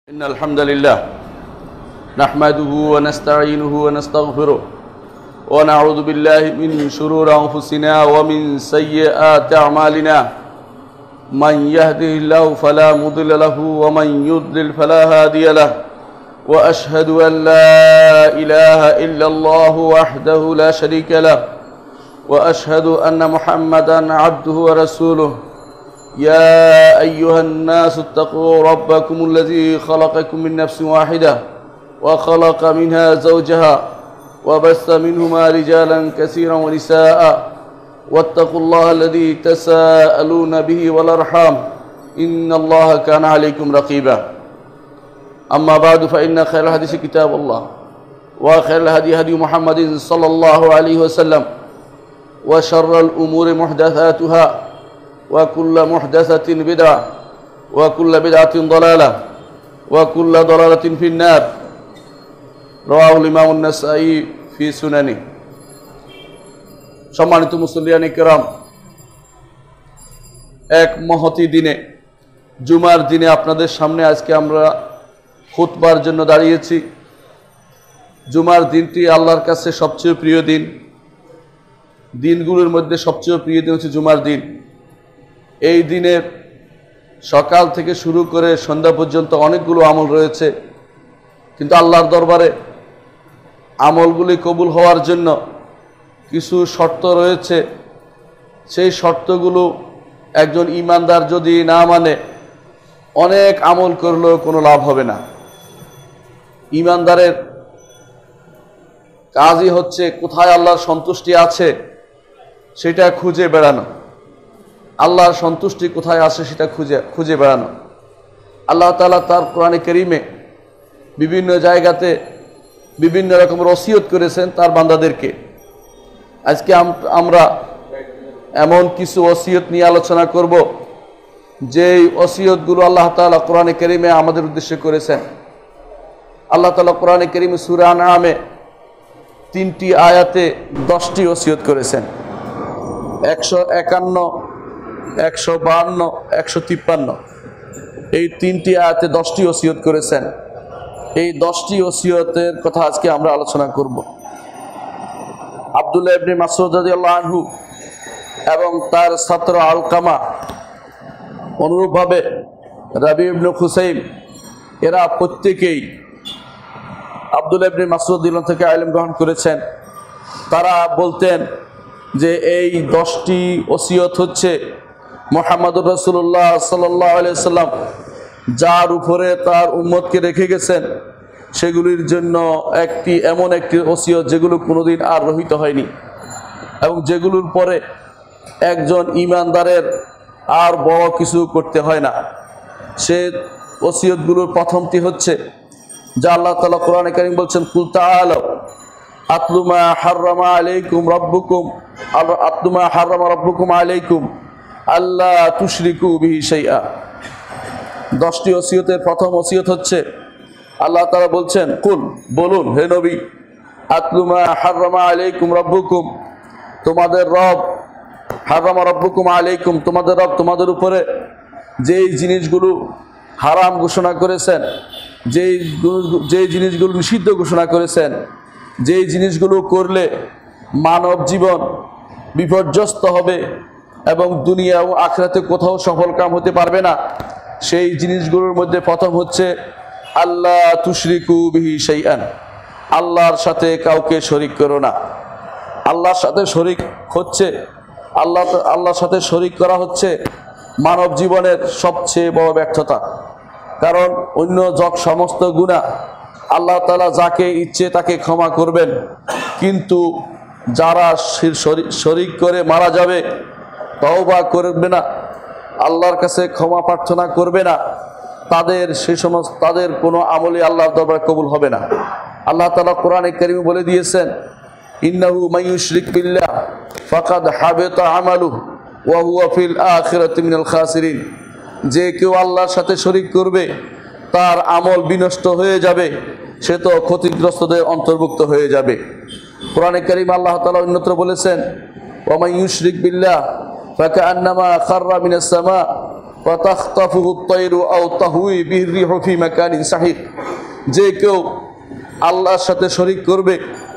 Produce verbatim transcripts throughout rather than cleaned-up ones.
إن الحمد لله نحمده ونستعينه ونستغفره ونعوذ بالله من شرور أنفسنا ومن سيئات أعمالنا من يهده الله فلا مضل له ومن يضلل فلا هادي له وأشهد أن لا إله إلا الله وحده لا شريك له وأشهد أن محمدا عبده ورسوله يا أيها الناس اتقوا ربكم الذي خلقكم من نفس واحدة وخلق منها زوجها وبث منهما رجالا كثيرا ونساء واتقوا الله الذي تساءلون به والأرحام إن الله كان عليكم رقيبا أما بعد فإن خير الحديث كتاب الله وخير الهدي هدي محمد صلى الله عليه وسلم وشر الأمور محدثاتها وكل محدثة بدعة وكل بدعة ضلالة وكل ضلالة في النار رواه الإمام النسائي في سننه সম্মানিত মুসল্লিয়ান কিরাম, এক মহতি দিনে জুমার দিনে আপনাদের সামনে আজকে আমরা খুতবার জন্য দাঁড়িয়েছি। জুমার দিনটি আল্লাহর কাছে সবচেয়ে প্রিয় দিন। দিনগুলোর মধ্যে সবচেয়ে প্রিয় দিন হচ্ছে জুমার দিন। এই দিনের সকাল থেকে শুরু করে সন্ধ্যা পর্যন্ত অনেকগুলো আমল রয়েছে, কিন্তু আল্লাহর দরবারে আমলগুলি কবুল হওয়ার জন্য কিছু শর্ত রয়েছে। সেই শর্তগুলো একজন ঈমানদার যদি না মানে অনেক আমল করলেও কোনো লাভ হবে না। ঈমানদারের কাজই হচ্ছে কোথায় আল্লাহর সন্তুষ্টি আছে সেটা খুঁজে বেড়ানো, আল্লাহর সন্তুষ্টি কোথায় আছে সেটা খুঁজে খুঁজে বেড়ানো। আল্লাহ তাআলা তার কোরআনে কারীমে বিভিন্ন জায়গাতে বিভিন্ন রকমের ওসিয়ত করেছেন তার বান্দাদেরকে। আজকে আমরা এমন কিছু ওসিয়ত নিয়ে আলোচনা করব যেই ওসিয়তগুলো আল্লাহ তাআলা কোরআনে কারীমে আমাদের উদ্দেশ্যে করেছেন। আল্লাহ তাআলা কোরআনে কারীমে সূরা আনআমে তিনটি আয়াতে দশটি ওসিয়ত করেছেন। একশো একান্ন, একশো বাহান্ন, একশো তিপ্পান্ন এই তিনটি আয়াতে দশটি ওসিয়ত করেছেন। এই দশটি ওসিয়তের কথা আজকে আমরা আলোচনা করব। আব্দুল্লাহ ইবনে মাসউদ রাদিয়াল্লাহু আনহু এবং তার ছাত্র আলকামা, অনুরূপভাবে রাবি ইবনে খুসাইম, এরা প্রত্যেকেই আব্দুল্লাহ ইবনে মাসউদ রাদিয়াল্লাহু থেকে ইলম গ্রহণ করেছেন। তারা বলতেন যে এই দশটি ওসিয়ত হচ্ছে মুহাম্মদুর রাসূলুল্লাহ সাল্লাল্লাহু আলাইহি সাল্লাম যার উপরে তার উম্মতকে রেখে গেছেন সেগুলির জন্য একটি এমন একটি ওসিয়ত যেগুলো কোনোদিন আর রহিত হয়নি, এবং যেগুলোর পরে একজন ঈমানদারের আর বড় কিছু করতে হয় না। সে ওসিয়তগুলোর প্রথমটি হচ্ছে যা আল্লাহ তাআলা কোরআনে কারীম বলছেন, কুল তাআলাউ আতলু মা হাররামা আলাইকুম রাব্বুকুম আতলু মা হাররামা রাব্বুকুম আলাইকুম আল্লাহ তুশরিকু বিহি শাইআ। দশটি ওসিয়তের প্রথম ওসিয়ত হচ্ছে আল্লাহ তাআলা বলছেন, কুল বলুন হে নবী, আতলু মা হাররামা আলাইকুম রাব্বুকুম, তোমাদের রব হাররামা রাব্বুকুম আলাইকুম, তোমাদের রব তোমাদের উপরে যেই জিনিসগুলো হারাম ঘোষণা করেছেন, যেই যেই জিনিসগুলো নিষিদ্ধ ঘোষণা করেছেন, যেই জিনিসগুলো করলে মানব জীবন বিপর্যস্ত হবে এবং দুনিয়া ও আখিরাতে কোথাও সফল কাম হতে পারবে না, সেই জিনিসগুলোর মধ্যে প্রথম হচ্ছে আল্লাহ তুশরিকু বিহি শাইআন, আল্লাহর সাথে কাউকে শরীক করো না। আল্লাহর সাথে শরীক হচ্ছে আল্লাহ আল্লাহর সাথে শরীক করা হচ্ছে মানব জীবনের সবচেয়ে বড় ব্যর্থতা। কারণ অন্য যত সমস্ত গুনাহ আল্লাহ তাআলা যাকে ইচ্ছে তাকে ক্ষমা করবেন, কিন্তু যারা শরীক করে মারা যাবে, তওবা করবে না, আল্লাহর কাছে ক্ষমা প্রার্থনা করবে না, তাদের সে সমস্ত তাদের কোনো আমলই আল্লাহর দরবারে কবুল হবে না। আল্লাহ তাআলা কোরআনে কারীমে বলে দিয়েছেন, ইন্নাহু মাইয়ুশরিক বিল্লাহ ফাকাদ হাবিতা আমালুহু ওয়া হুয়া ফিল আখিরাতি মিনাল খাসিরিন, যে কেউ আল্লাহর সাথে শরীক করবে তার আমল বিনষ্ট হয়ে যাবে, সে তো ক্ষতিগ্রস্তদের অন্তর্ভুক্ত হয়ে যাবে। কোরআনে কারীমে আল্লাহ তাআলা অন্যত্র বলেছেন, ওয়া মাইয়ুশরিক বিল্লাহ ফাকান্নামা খাররা মিনাস সামা ফাতাখতাফুহু আত-তায়রু আও তাহউই বিহির রিহু ফি মাকানিন সাহিক, যে কেউ আল্লাহর সাথে শরীক করবে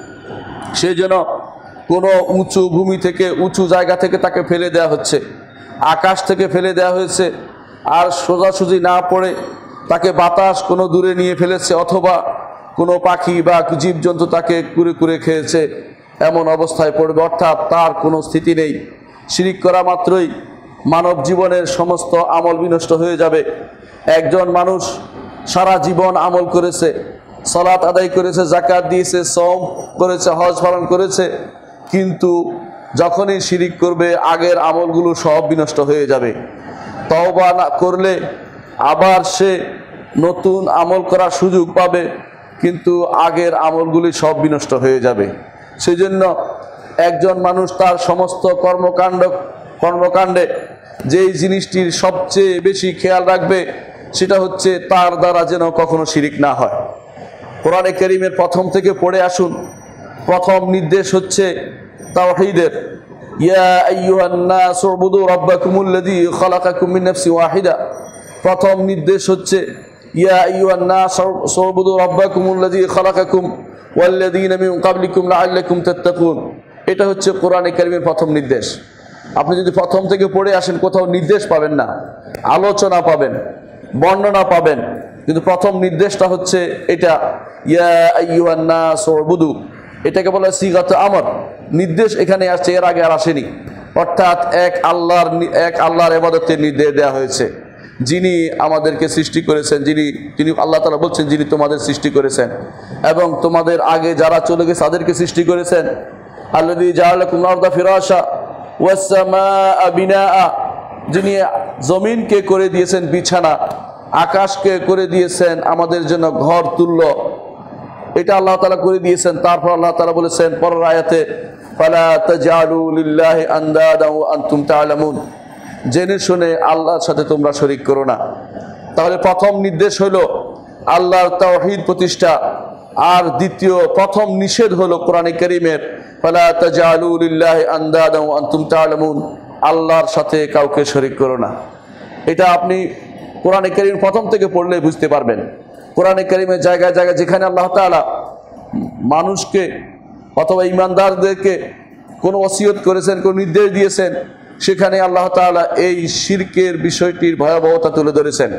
সে যেন কোনো উঁচু ভূমি থেকে, উঁচু জায়গা থেকে তাকে ফেলে দেওয়া হচ্ছে, আকাশ থেকে ফেলে দেওয়া হয়েছে, আর সোজাসুজি না পড়ে তাকে বাতাস কোনো দূরে নিয়ে ফেলেছে, অথবা কোনো পাখি বা জীবজন্তু তাকে কুরে কুরে খেয়েছে, এমন অবস্থায় পড়বে। অর্থাৎ তার কোনো স্থিতি নেই। শিরিক করা মাত্রই মানব জীবনের সমস্ত আমল বিনষ্ট হয়ে যাবে। একজন মানুষ সারা জীবন আমল করেছে, সালাত আদায় করেছে, জাকাত দিয়েছে, সওম করেছে, হজ পালন করেছে, কিন্তু যখনই শিরিক করবে আগের আমলগুলো সব বিনষ্ট হয়ে যাবে। তওবা না করলে আবার সে নতুন আমল করার সুযোগ পাবে, কিন্তু আগের আমলগুলি সব বিনষ্ট হয়ে যাবে। সেই জন্য একজন মানুষ তার সমস্ত কর্মকাণ্ড কর্মকাণ্ডে যেই জিনিসটির সবচেয়ে বেশি খেয়াল রাখবে সেটা হচ্ছে তার দ্বারা যেন কখনো শিরিক না হয়। কোরআনে কারীমের প্রথম থেকে পড়ে আসুন। প্রথম নির্দেশ হচ্ছে তাওহীদের। ইয়া আইয়ুহান নাস উবুদু রাব্বাকুমুল্লাযী খালাকাকুম মিন নাফসিন ওয়াহিদা। প্রথম নির্দেশ হচ্ছে ইয়া আইয়ুহান নাস উবুদু রাব্বাকুমুল্লাযী খালাকাকুম ওয়াল্লাযীনা মিন ক্বাবলিকুম লাআল্লাকুম তাত্তাকুন। এটা হচ্ছে কোরআনে কারীমের প্রথম নির্দেশ। আপনি যদি প্রথম থেকে পড়ে আসেন কোথাও নির্দেশ পাবেন না, আলোচনা পাবেন, বর্ণনা পাবেন, কিন্তু প্রথম নির্দেশটা হচ্ছে এটা, ইয়া আইয়ুহান নাস উবুদু। এটাকে বলা হয় সিগাত আমর, নির্দেশ এখানে আসছে, এর আগে আর আসেনি। অর্থাৎ এক আল্লাহর এক আল্লাহর ইবাদতের নির্দেশ দেওয়া হয়েছে, যিনি আমাদেরকে সৃষ্টি করেছেন, যিনি যিনি আল্লাহ তাআলা বলছেন যিনি তোমাদের সৃষ্টি করেছেন এবং তোমাদের আগে যারা চলে গেছে তাদেরকে সৃষ্টি করেছেন। আল্লাযী জাআলাকুম আরদা ফিরাশা ওয়াস সামাআ বিনাআ, যিনি জমিনকে করে দিয়েছেন বিছানা, আকাশকে করে দিয়েছেন আমাদের জন্য ঘর তুল্য, এটা আল্লাহ তাআলা করে দিয়েছেন। তারপর আল্লাহ তাআলা বলেছেন পরের আয়াতে, ফালা তাজআলু লিল্লাহি আনদাদা ওয়া আনতুম তা'লামুন, জেনে শুনে আল্লাহর সাথে তোমরা শরীক করো না। তাহলে প্রথম নির্দেশ হলো আল্লাহর তাওহীদ প্রতিষ্ঠা, আর দ্বিতীয় প্রথম নিষেধ হলো কোরআনে কারীমের ফালা তাজআলু লিল্লাহি আনদাদা ওয়া আনতুম তা'লামুন, আল্লাহর সাথে কাউকে শরীক করো না। এটা আপনি কোরআনে কারীম প্রথম থেকে পড়লে বুঝতে পারবেন। কোরআনে কারীমের জায়গায় জায়গায় যেখানে আল্লাহ তাআলা মানুষকে অথবা ঈমানদারদেরকে কোনো ওসিয়ত করেছেন, কোনো নির্দেশ দিয়েছেন, সেখানে আল্লাহ তাআলা এই শিরকের বিষয়টির ভয়াবহতা তুলে ধরেছেন।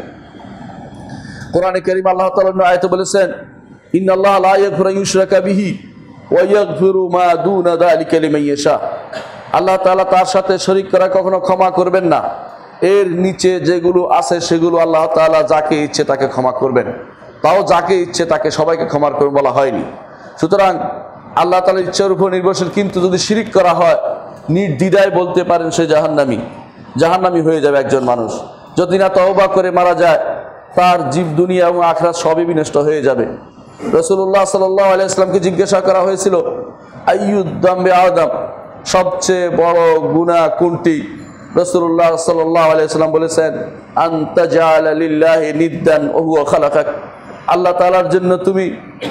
কোরআনে কারীম আল্লাহ তাআলা অন্য আয়াতে বলেছেন, ইন্নাল্লাহা লা ইয়াগফিরু আন ইউশরাকা বিহি ওয়া ইয়াগফিরু মা দুনা যালিকা লিমান ইয়াশা। আল্লাহ তাআলা তার সাথে শরীক করা কখনো ক্ষমা করবেন না, এর নিচে যেগুলো আছে সেগুলো আল্লাহ তাআলা যাকে ইচ্ছে তাকে ক্ষমা করবেন, তাও যাকে ইচ্ছে তাকে সবাইকে ক্ষমা করবেন বলা হয়নি। সুতরাং আল্লাহ তাআলার ইচ্ছার উপর নির্ভরশীল, কিন্তু যদি শিরিক করা হয় নির্দ্বিধায় বলতে পারেন সে জাহান্নামী, জাহান্নামী হয়ে যাবে একজন মানুষ। যদি না তওবা করে মারা যায় তার জীব দুনিয়া এবং আখিরাত সবই বিনষ্ট হয়ে যাবে। রাসূলুল্লাহ সাল্লাল্লাহু আলাইহি ওয়াসাল্লামকে জিজ্ঞাসা করা হয়েছিল আইয়ুদ দামবি আদম, সবচেয়ে বড় গুনাহ কোনটি? রাসূলুল্লাহ সাল্লাল্লাহু আলাইহি ওয়াসাল্লাম বলেছেন, আনতা জাআলা লিল্লাহি নিদ্দান ওয়া হুয়া খালাকাক, আল্লাহ তাআলার জন্য তুমি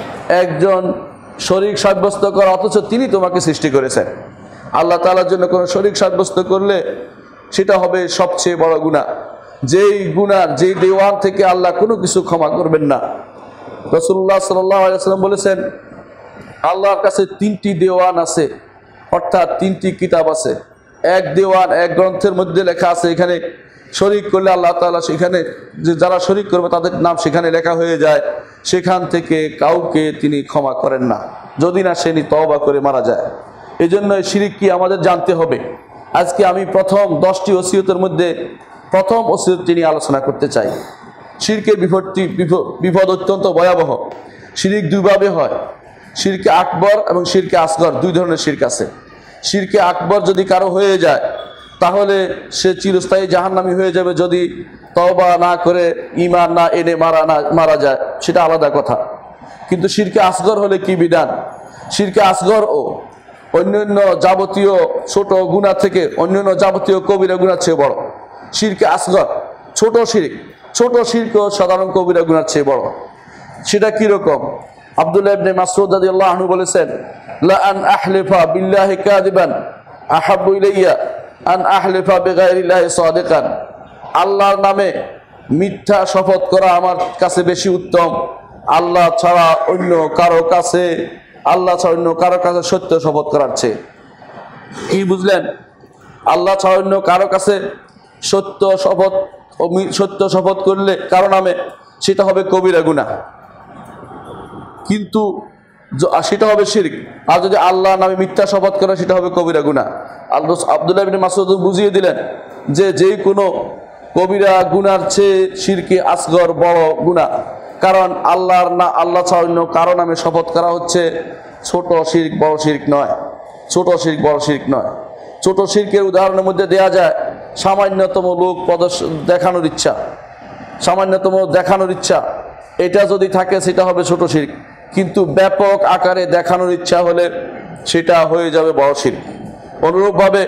একজন শরীক সাব্যস্ত করো অথচ তিনি তোমাকে সৃষ্টি করেছেন। আল্লাহ তাআলার জন্য কোনো শরীক সাব্যস্ত করলে সেটা হবে সবচেয়ে বড় গুনাহ, যেই গুনার যেই দেওয়ান থেকে আল্লাহ কোনো কিছু ক্ষমা করবেন না। রাসূলুল্লাহ সাল্লাল্লাহু আলাইহি ওয়াসাল্লাম বলেছেন, আল্লাহর কাছে তিনটি দেওয়ান আছে, অর্থাৎ তিনটি কিতাব আছে। এক দেওয়ান, এক গ্রন্থের মধ্যে লেখা আছে, এখানে শরীক করলে আল্লাহ তাআলা সেখানে যে যারা শরীক করবে তাদের নাম সেখানে লেখা হয়ে যায়, সেখান থেকে কাউকে তিনি ক্ষমা করেন না যদি না সে তওবা করে মারা যায়। এই জন্য শিরিক কি আমাদের জানতে হবে। আজকে আমি প্রথম দশটি ওসিয়তের মধ্যে প্রথম ওসিয়তটি নিয়ে আলোচনা করতে চাই। শিরকের বিপদটি বিপদ অত্যন্ত ভয়াবহ। শিরিক দুইভাবে হয়, শিরকে আকবর এবং শিরকে আসগর, দুই ধরনের শিরক আছে। শিরকে আকবর যদি কারো হয়ে যায় তাহলে সে চিরস্থায়ী জাহান্নামী হয়ে যাবে, যদি তওবা না করে ঈমান না এনে মারা না মারা যায় সেটা আলাদা কথা। কিন্তু শিরকে আসগর হলে কি বিধান? শিরকে আসগর ও অন্যান্য যাবতীয় ছোট গুনাহ থেকে অন্যান্য যাবতীয় কবিরা গুনার চেয়ে বড়। শিরকে আসগর ছোট শিরক, ছোট শিরক সাধারণ কবিরা গুনার চেয়ে বড়। সেটা কি রকম? আব্দুল্লাহ ইবনে মাসউদ রাদিয়াল্লাহু আনহু বলেছেন, লা আন আহলিফা বিল্লাহি কাযিবান আহাব্বু ইলাইয়া আন আহলিফা বিগাইরিল্লাহি সাদিকান। আল্লাহর নামে মিথ্যা শপথ করা আমার কাছে বেশি উত্তম, আল্লাহ ছাড়া অন্য কারো কাছে আল্লাহ ছাড়া অন্য কারো কাছে সত্য শপথ করার চেয়ে। কি বুঝলেন? আল্লাহ ছাড়া অন্য কারো কাছে সত্য শপথ সত্য শপথ করলে কারো নামে সেটা হবে কবিরা গুনাহ, কিন্তু সেটা হবে শিরক। আর যদি আল্লাহ নামে মিথ্যা শপথ করে সেটা হবে কবিরা গুনাহ। আল্লাহ আব্দুল্লাহ ইবনে মাসউদ বুঝিয়ে দিলেন যে যে কোনো কবিরা গুনার চেয়ে শিরকে আসগর বড় গুনাহ, কারণ আল্লাহর না আল্লাহ ছাড়া অন্য কারো নামে শপথ করা হচ্ছে ছোট শিরক, বড় শিরক নয়। ছোট শিরক বড় শিরক নয়। ছোট শিরকের উদাহরণের মধ্যে দেয়া যায় সামান্যতম লোক প্রদর্শন দেখানোর ইচ্ছা, সামান্যতম দেখানোর ইচ্ছা, এটা যদি থাকে সেটা হবে ছোট শিরক। কিন্তু ব্যাপক আকারে দেখানোর ইচ্ছা হলে সেটা হয়ে যাবে বড় শিরক। অনুরূপভাবে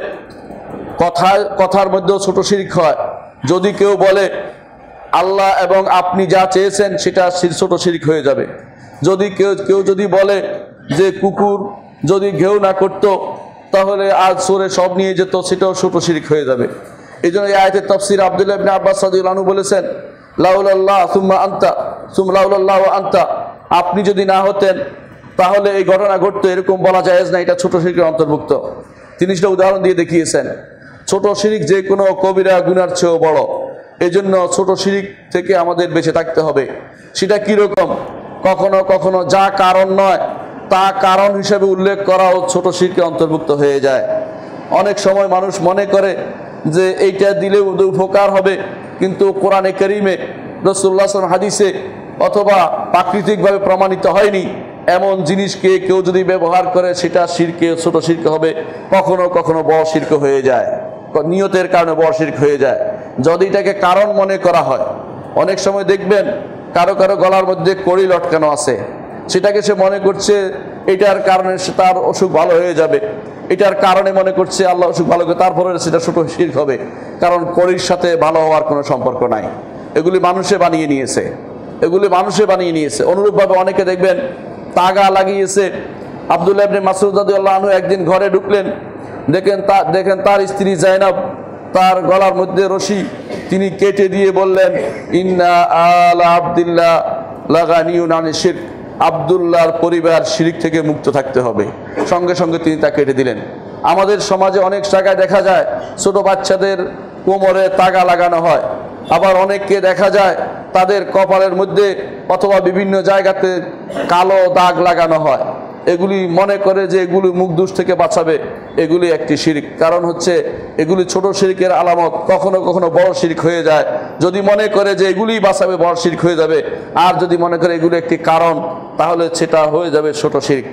কথায় কথার মধ্যেও ছোট শিরক হয়। যদি কেউ বলে আল্লাহ এবং আপনি যা চেয়েছেন সেটা ছোট শিরক হয়ে যাবে। যদি কেউ কেউ যদি বলে যে কুকুর যদি ঘেউ না করতো তাহলে আজ সরে সব নিয়ে যেত, সেটাও ছোট শিরক হয়ে যাবে। এই জন্য এই আয়াতের তাফসীর আব্দুল্লাহ ইবনে আব্বাস রাদিয়াল্লাহু আনহু বলেছেন লাউলাল্লাহ সুম্মা আনতা সুম্মা লাউলাল্লাহু আনতা, আপনি যদি না হতেন তাহলে এই ঘটনা ঘটতো, এরকম বলা জায়েজ না, এটা ছোট শিরকের অন্তর্ভুক্ত। তিনি সেটা উদাহরণ দিয়ে দেখিয়েছেন। ছোট শিরক যে কোনো কবিরা গুনার চেয়েও বড়, এই জন্য ছোট শিরক থেকে আমাদের বেঁচে থাকতে হবে। সেটা কীরকম? কখনো কখনো যা কারণ নয় তা কারণ হিসেবে উল্লেখ করাও ছোট শিরকে অন্তর্ভুক্ত হয়ে যায়। অনেক সময় মানুষ মনে করে যে এইটা দিলে উপকার হবে, কিন্তু কোরআনে কারীমে রাসূলুল্লাহ সাল্লাল্লাহু আলাইহি ওয়াসাল্লাম হাদিসে অথবা প্রাকৃতিকভাবে প্রমাণিত হয়নি এমন জিনিসকে কেউ যদি ব্যবহার করে সেটা শিরকে ছোট শিরক হবে, কখনো কখনো বড় শিরক হয়ে যায়, নিয়তের কারণে বড় শিরক হয়ে যায় যদি এটাকে কারণ মনে করা হয়। অনেক সময় দেখবেন কারো কারো গলার মধ্যে কড়ি লটকানো আছে, সেটাকে সে মনে করছে এটার কারণে সে তার অসুখ ভালো হয়ে যাবে, এটার কারণে মনে করছে আল্লাহ অসুখ ভালো করে, তারপরে সেটা ছোট শিরক হবে, কারণ কড়ির সাথে ভালো হওয়ার কোনো সম্পর্ক নাই। এগুলি মানুষে বানিয়ে নিয়েছে, এগুলি মানুষে বানিয়ে নিয়েছে। অনুরূপভাবে অনেকে দেখবেন তাগা লাগিয়েছে। আব্দুল্লাহ ইবনে মাসউদ রাদিয়াল্লাহু আনহু একদিন ঘরে ঢুকলেন, দেখেন তা দেখেন তার স্ত্রী জায়নাব তার গলার মধ্যে রশি তিনি কেটে দিয়ে বললেন ইন্না আলা আব্দুল্লাহ লাগানিউন আনিশ শিরক, আব্দুল্লাহর পরিবার শিরক থেকে মুক্ত থাকতে হবে। সঙ্গে সঙ্গে তিনি তা কেটে দিলেন। আমাদের সমাজে অনেক জায়গায় দেখা যায় ছোট বাচ্চাদের কোমরে তাগা লাগানো হয়, আবার অনেককে দেখা যায় তাদের কপালের মধ্যে অথবা বিভিন্ন জায়গাতে কালো দাগ লাগানো হয়। এগুলি মনে করে যে এগুলি মুখ দোষ থেকে বাঁচাবে, এগুলি একটি শিরক। কারণ হচ্ছে এগুলি ছোট শিরকের আলামত, কখনো কখনো বড় শিরক হয়ে যায়। যদি মনে করে যে এগুলি বাঁচাবে বড় শিরক হয়ে যাবে, আর যদি মনে করে এগুলি একটি কারণ তাহলে সেটা হয়ে যাবে ছোট শিরক।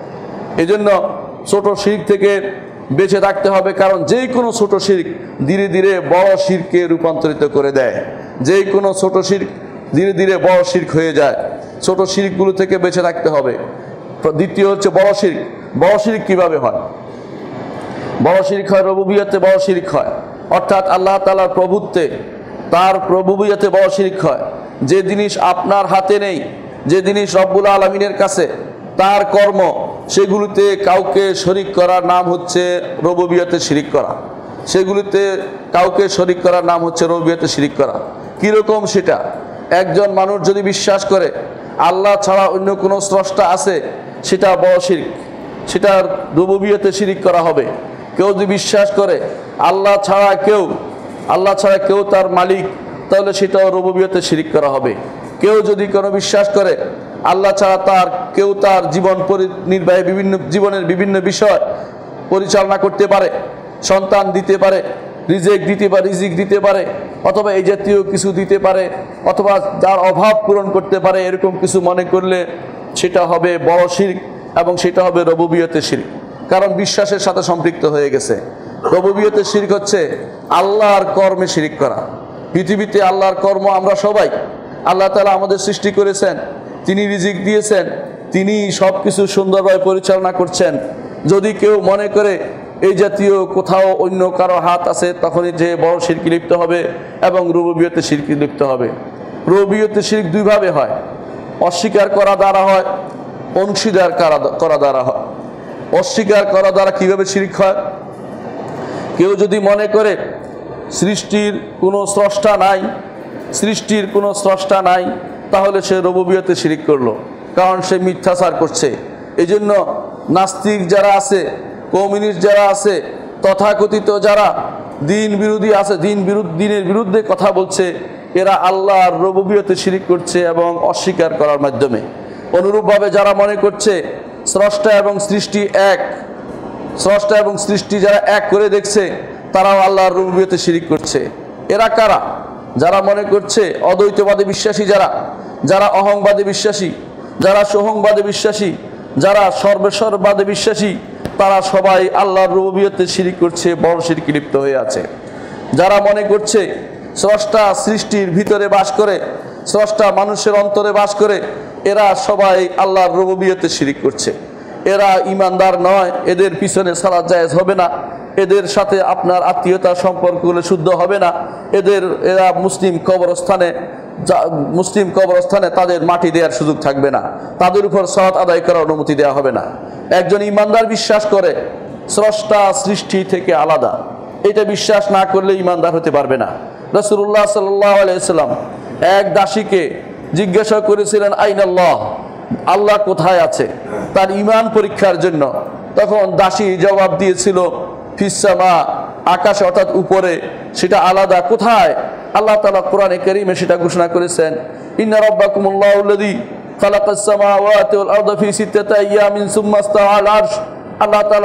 এই জন্য ছোট শিরক থেকে বেঁচে থাকতে হবে, কারণ যে কোনো ছোট শিরক ধীরে ধীরে বড় শিরকে রূপান্তরিত করে দেয়। যে কোনো ছোট শিরক ধীরে ধীরে বড় শিরক হয়ে যায়। ছোট শিরকগুলো থেকে বেঁচে থাকতে হবে। দ্বিতীয় হচ্ছে বড় শিরক। বড় শিরক কিভাবে হয়? বড় শিরক হয় রুবুবিয়তে বড় শিরক হয়, অর্থাৎ আল্লাহ তাআলার প্রভুত্বে তার রুবুবিয়তে বড় শিরক হয়। যে জিনিস আপনার হাতে নেই, যে জিনিস রব্বুল আলামিনের কাছে তার কর্ম, সেগুলিতে কাউকে শরিক করার নাম হচ্ছে রুবুবিয়তে শিরক করা। সেগুলিতে কাউকে শরিক করার নাম হচ্ছে রুবুবিয়তে শিরক করা। কীরকম সেটা? একজন মানুষ যদি বিশ্বাস করে আল্লাহ ছাড়া অন্য কোনো স্রষ্টা আছে, সেটা বড় শিরক, সেটা রুবুবিয়তে শিরক করা হবে। কেউ যদি বিশ্বাস করে আল্লাহ ছাড়া কেউ আল্লাহ ছাড়া কেউ তার মালিক, তাহলে সেটাও রুবুবিয়তে শিরক করা হবে। কেউ যদি কোনো বিশ্বাস করে আল্লাহ ছাড়া তার কেউ তার জীবন নির্বাহে বিভিন্ন জীবনের বিভিন্ন বিষয় পরিচালনা করতে পারে, সন্তান দিতে পারে, রিজেক দিতে পারে, রিজিক দিতে পারে, অথবা এই জাতীয় কিছু দিতে পারে, অথবা যার অভাব পূরণ করতে পারে, এরকম কিছু মনে করলে সেটা হবে বড় শিরক এবং সেটা হবে রুবুবিয়তে শিরক, কারণ বিশ্বাসের সাথে সম্পৃক্ত হয়ে গেছে। রুবুবিয়তে শিরক হচ্ছে আল্লাহর কর্মে শিরক করা। পৃথিবীতে আল্লাহর কর্ম আমরা সবাই, আল্লাহ তাআলা আমাদের সৃষ্টি করেছেন, তিনি রিজিক দিয়েছেন, তিনি সব কিছু সুন্দরভাবে পরিচালনা করছেন। যদি কেউ মনে করে এই জাতীয় কোথাও অন্য কারো হাত আছে, তখনই যে বড় শিরকে লিপ্ত হবে এবং রুবুবিয়তে শিরকে লিপ্ত হবে। রুবুবিয়তে শিরক দুইভাবে হয়, অস্বীকার করা দ্বারা হয়, অংশীদার করা দ্বারা হয়। অস্বীকার করা দ্বারা কিভাবে শিরক হয়? কেউ যদি মনে করে সৃষ্টির কোনো স্রষ্টা নাই সৃষ্টির কোনো স্রষ্টা নাই তাহলে সে রুবুবিয়তে শিরিক করলো, কারণ সে মিথ্যাচার করছে। এই জন্য নাস্তিক যারা আছে, কমিউনিস্ট যারা আছে, তথাকথিত যারা দিন বিরোধী আছে, দিন বিরুদ্ধ দিনের বিরুদ্ধে কথা বলছে, এরা আল্লাহর রুবুবিয়তে শিরিক করছে এবং অস্বীকার করার মাধ্যমে। অনুরূপভাবে যারা মনে করছে স্রষ্টা এবং সৃষ্টি এক, স্রষ্টা এবং সৃষ্টি যারা এক করে দেখছে, তারাও আল্লাহর রুবুবিয়তে শিরিক করছে। এরা কারা? যারা মনে করছে অদ্বৈতবাদে বিশ্বাসী, যারা যারা অহংবাদে বিশ্বাসী, যারা সোহংবাদে বিশ্বাসী, যারা সর্বেশ্বরবাদে বিশ্বাসী, তারা সবাই আল্লাহর রুবুবিয়তে শিরিক করছে, বড় শিরকে লিপ্ত হয়ে আছে। যারা মনে করছে স্রষ্টা সৃষ্টির ভিতরে বাস করে, স্রষ্টা মানুষের অন্তরে বাস করে, এরা সবাই আল্লাহর রুবুবিয়তে শিরিক করছে। এরা ইমানদার নয়, এদের পিছনে সালাত জায়েজ হবে না, এদের সাথে আপনার আত্মীয়তার সম্পর্কগুলো শুদ্ধ হবে না, এদের এরা মুসলিম কবরস্থানে মুসলিম কবরস্থানে তাদের মাটি দেওয়ার সুযোগ থাকবে না, তাদের উপর সালাত আদায় করার অনুমতি দেওয়া হবে না। একজন ইমানদার বিশ্বাস করে স্রষ্টা সৃষ্টি থেকে আলাদা, এটা বিশ্বাস না করলে ইমানদার হতে পারবে না। রাসূলুল্লাহ সাল্লাল্লাহু আলাইহি সাল্লাম এক দাসীকে জিজ্ঞাসা করেছিলেন, আইনাল্লাহ, আল্লাহ কোথায় আছে, তার ঈমান পরীক্ষার জন্য। তখন দাসী জবাব দিয়েছিল, ফিসসামা, আকাশ অর্থাৎ উপরে, সেটা আলাদা। কোথায়? আল্লাহ তাআলা কোরআনে কারীমে সেটা ঘোষণা করেছেন, ইন্না রাব্বাকুমুল্লাহুল্লাযী খালাকাস সামাওয়াতি ওয়াল আরদা ফি সিত্তাতি আইয়ামিন সুম্মা ইসতাওয়া আল আরশ। আল্লাহ তাআলা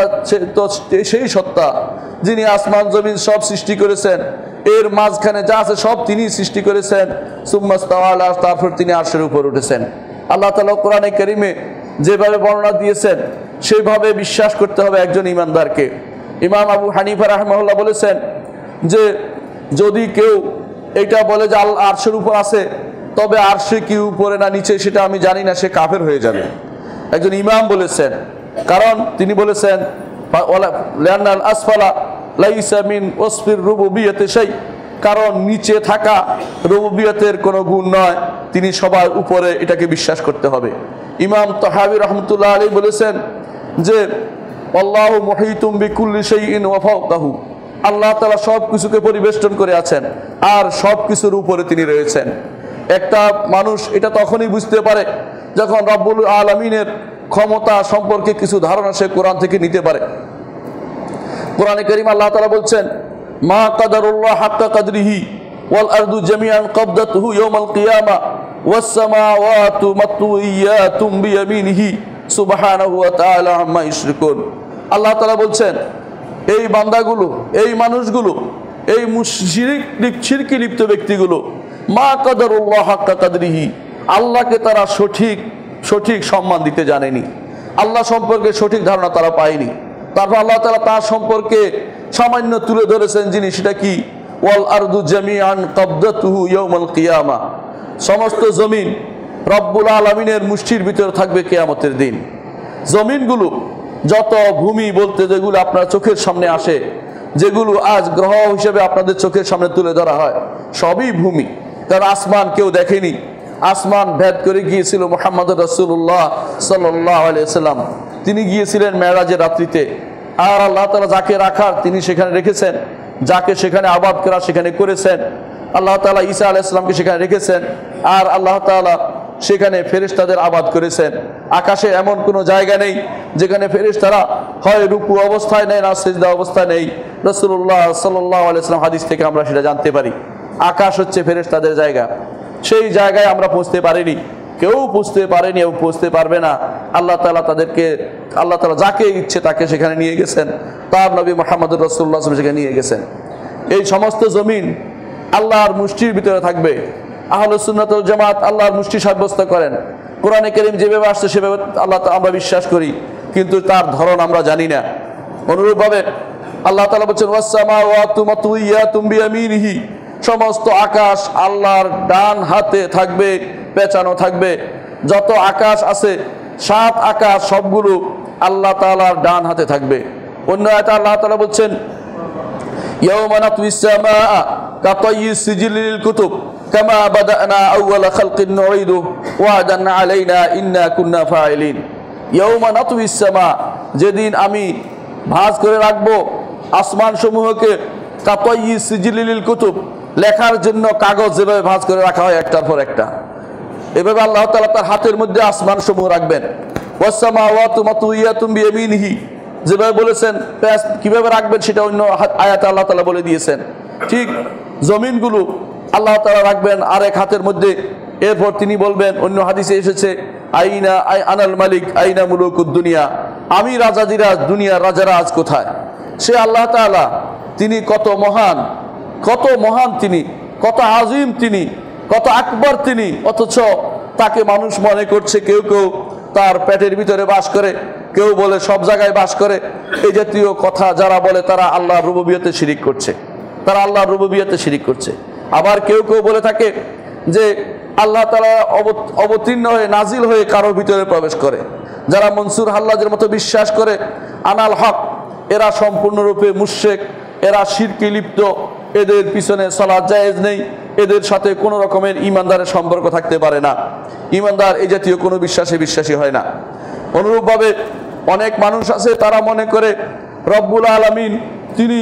সেই সত্তা যিনি আসমান জমিন সব সৃষ্টি করেছেন, এর মাঝখানে যা আছে সব তিনি সৃষ্টি করেছেন। সুম্মা ইসতাওয়া আল আরশ, তারপর তিনি আরশের উপর উঠেছেন। আল্লাহ তাআলা কোরআনে কারীমে যেভাবে বর্ণনা দিয়েছেন সেইভাবে বিশ্বাস করতে হবে একজন ইমানদারকে। ইমাম আবু হানিফা রাহিমাহুল্লাহ বলেছেন যে যদি কেউ এটা বলে যে আল্লাহ আরশের উপর আছে, তবে আরশে কি উপরে না নিচে সেটা আমি জানি না, সে কাফের হয়ে যাবে। একজন ইমাম বলেছেন, কারণ তিনি বলেছেন লিআন্নাল আসফালা লাইসা মিন ওয়াসফির রুবুবিয়্যাতি শাই, কারণ নিচে থাকা রুবুবিয়তের কোনো গুণ নয়, তিনি সবার উপরে, এটাকে বিশ্বাস করতে হবে। ইমাম তাহাবী রাহমাতুল্লাহ আলাইহি বলেছেন যে আল্লাহু মুহীতুম বিকুল্লি শাইইন ওয়া ফাওকাহু, আল্লাহ তাআলা সব কিছুকে পরিবেষ্টন করে আছেন আর সব কিছুর উপরে তিনি রয়েছেন। একটা মানুষ এটা তখনই বুঝতে পারে যখন রব্বুল আলামিনের ক্ষমতা সম্পর্কে কিছু ধারণা সে কোরআন থেকে নিতে পারে। কোরআনে কারীম আল্লাহ তাআলা বলছেন, মা কাদারুল্লাহ হাক্কা কাদরিহি ওয়াল আরদু জামিআন কবদাতুহু ইয়াওমাল কিয়ামা ওয়াস সামাওয়াতু মাতউইয়াতুম বিয়ামিনিহি সুবহানাহু ওয়া তাআলা আম্মা ইউশরিকুন। আল্লাহ তাআলা বলছেন, এই বান্দাগুলো, এই মানুষগুলো, এই মুশরিক শিরকি লিপ্ত ব্যক্তিগুলো, মা কাদারুল্লাহ হাক্কা কাদরিহি, আল্লাহকে তারা সঠিক সঠিক সম্মান দিতে জানেনি, আল্লাহ সম্পর্কে সঠিক ধারণা তারা পায়নি। তারপর আল্লাহ তাআলা তার সম্পর্কে সামান্য তুলে ধরেছেন জিনিস, সেটা কি? ওয়াল আরদু জামিআন কবদাতুহু ইয়াওমাল কিয়ামা, সমস্ত জমিন রব্বুল আলামিনের মুষ্টির ভিতরে থাকবে কিয়ামতের দিন। জমিনগুলো, যত ভূমি বলতে যেগুলো আপনার চোখের সামনে আসে, যেগুলো আজ গ্রহ হিসেবে আপনাদের চোখের সামনে তুলে ধরা হয়, সবই ভূমি। কারণ আসমান কেউ দেখেনি, আসমান ভেদ করে গিয়েছিল মুহাম্মদ রাসূলুল্লাহ সাল্লাল্লাহু আলাইহি সাল্লাম, তিনি গিয়েছিলেন মেরাজের রাত্রিতে। আর আল্লাহ তাআলা যাকে রাখার তিনি সেখানে রেখেছেন, যাকে সেখানে আবাদ করা সেখানে করেছেন। আল্লাহ তাআলা ঈসা আলাইহিস সালামকে সেখানে রেখেছেন, আর আল্লাহ তাআলা সেখানে ফেরেশতাদের আবাদ করেছেন। আকাশে এমন কোনো জায়গা নেই যেখানে ফেরেশতারা হয় রুকু অবস্থায় নেই, না সিজদা অবস্থায় নেই। রাসূলুল্লাহ সাল্লাল্লাহু আলাইহি সাল্লাম হাদিস থেকে আমরা সেটা জানতে পারি। আকাশ হচ্ছে ফেরেশতাদের জায়গা, সেই জায়গায় আমরা পৌঁছতে পারিনি, কেউ পৌঁছতে পারেনি এবং পৌঁছতে পারবে না। আল্লাহ তাআলা তাদেরকে, আল্লাহ তাআলা যাকে ইচ্ছে তাকে সেখানে নিয়ে গেছেন, তার নবী মুহাম্মদুর রাসূলুল্লাহ সাল্লাল্লাহু আলাইহি ওয়াসাল্লাম সেখানে নিয়ে গেছেন। এই সমস্ত জমিন আল্লাহর মুষ্টির ভিতরে থাকবে। আহলুস সুন্নাত ওয়াল জামাত আল্লাহর মুষ্টি সাব্যস্ত করেন। কোরআনে কারীম যেভাবে আসছে সেভাবে আল্লাহ আমরা বিশ্বাস করি, কিন্তু তার ধরন আমরা জানি না। অনুরূপভাবে আল্লাহ তাআলা বলেছেন, ওয়াস সামাওয়াতু মাতউইয়াতুম বিয়ামিনিহি, সমস্ত আকাশ আল্লাহর ডান হাতে থাকবে, পেঁচানো থাকবে। যত আকাশ আছে, সাত আকাশ সবগুলো আল্লাহ তাআলার ডান হাতে থাকবে। অন্য আয়াতে আল্লাহ তাআলা বলছেন, ইয়াওমা নাতউইস সামাআ কাতাইয়িস সিজিলিল কুতুব কামা বাদানা আউওয়ালা খালকিন নুঈদু ওয়াদান আলাইনা ইন্না কুন্না ফাইলিন। ইয়াওমা নাতউইস সামা, যেদিন আমি ভাঁজ করে রাখবো আসমান সমূহকে কাতায়ি সিজিলিল কুতুব, লেখার জন্য কাগজ যেভাবে ভাঁজ করে রাখা হয় একটার পর একটা, এভাবে আল্লাহ তাআলা তার হাতের মধ্যে আসমান সমূহ রাখবেন। ওয়াসসামাওয়াতু মাতুইয়াতুম বিয়ামিনিহি, যেভাবে বলেছেন কিভাবে রাখবেন সেটা অন্য আয়াতে আল্লাহ তাআলা বলে দিয়েছেন। ঠিক জমিনগুলো আল্লাহ তাআলা রাখবেন আরেক হাতের মধ্যে। এরপর তিনি বলবেন, অন্য হাদিসে এসেছে, আইনা আই আনাল মালিক আইনা মুলুকুদ দুনিয়া, আমি রাজাদিরাজ, দুনিয়ার রাজারা আজ কোথায়? সে আল্লাহ তাআলা, তিনি কত মহান, কত মহান তিনি, কত আজিম তিনি, কত আকবর তিনি, অথচ তাকে মানুষ মনে করছে কেউ কেউ তার পেটের ভিতরে বাস করে, কেউ বলে সব জায়গায় বাস করে। এই জাতীয় কথা যারা বলে তারা আল্লাহর রুবুবিয়তে শিরিক করছে, তারা আল্লাহর রুবুবিয়তে শিরিক করছে। আবার কেউ কেউ বলে থাকে যে আল্লাহ তাআলা অবতীর্ণ হয়ে নাজিল হয়ে কারোর ভিতরে প্রবেশ করে। যারা মনসুর হাল্লাজের মতো বিশ্বাস করে আনাল হক, এরা সম্পূর্ণরূপে মুশরিক, এরা শিরকে লিপ্ত, এদের পিছনে সালাত জায়েজ নেই, এদের সাথে কোনো রকমের ইমানদারের সম্পর্ক থাকতে পারে না, ইমানদার এই জাতীয় কোনো বিশ্বাসে বিশ্বাসী হয় না। অনুরূপভাবে অনেক মানুষ আছে তারা মনে করে রব্বুল আলামিন তিনি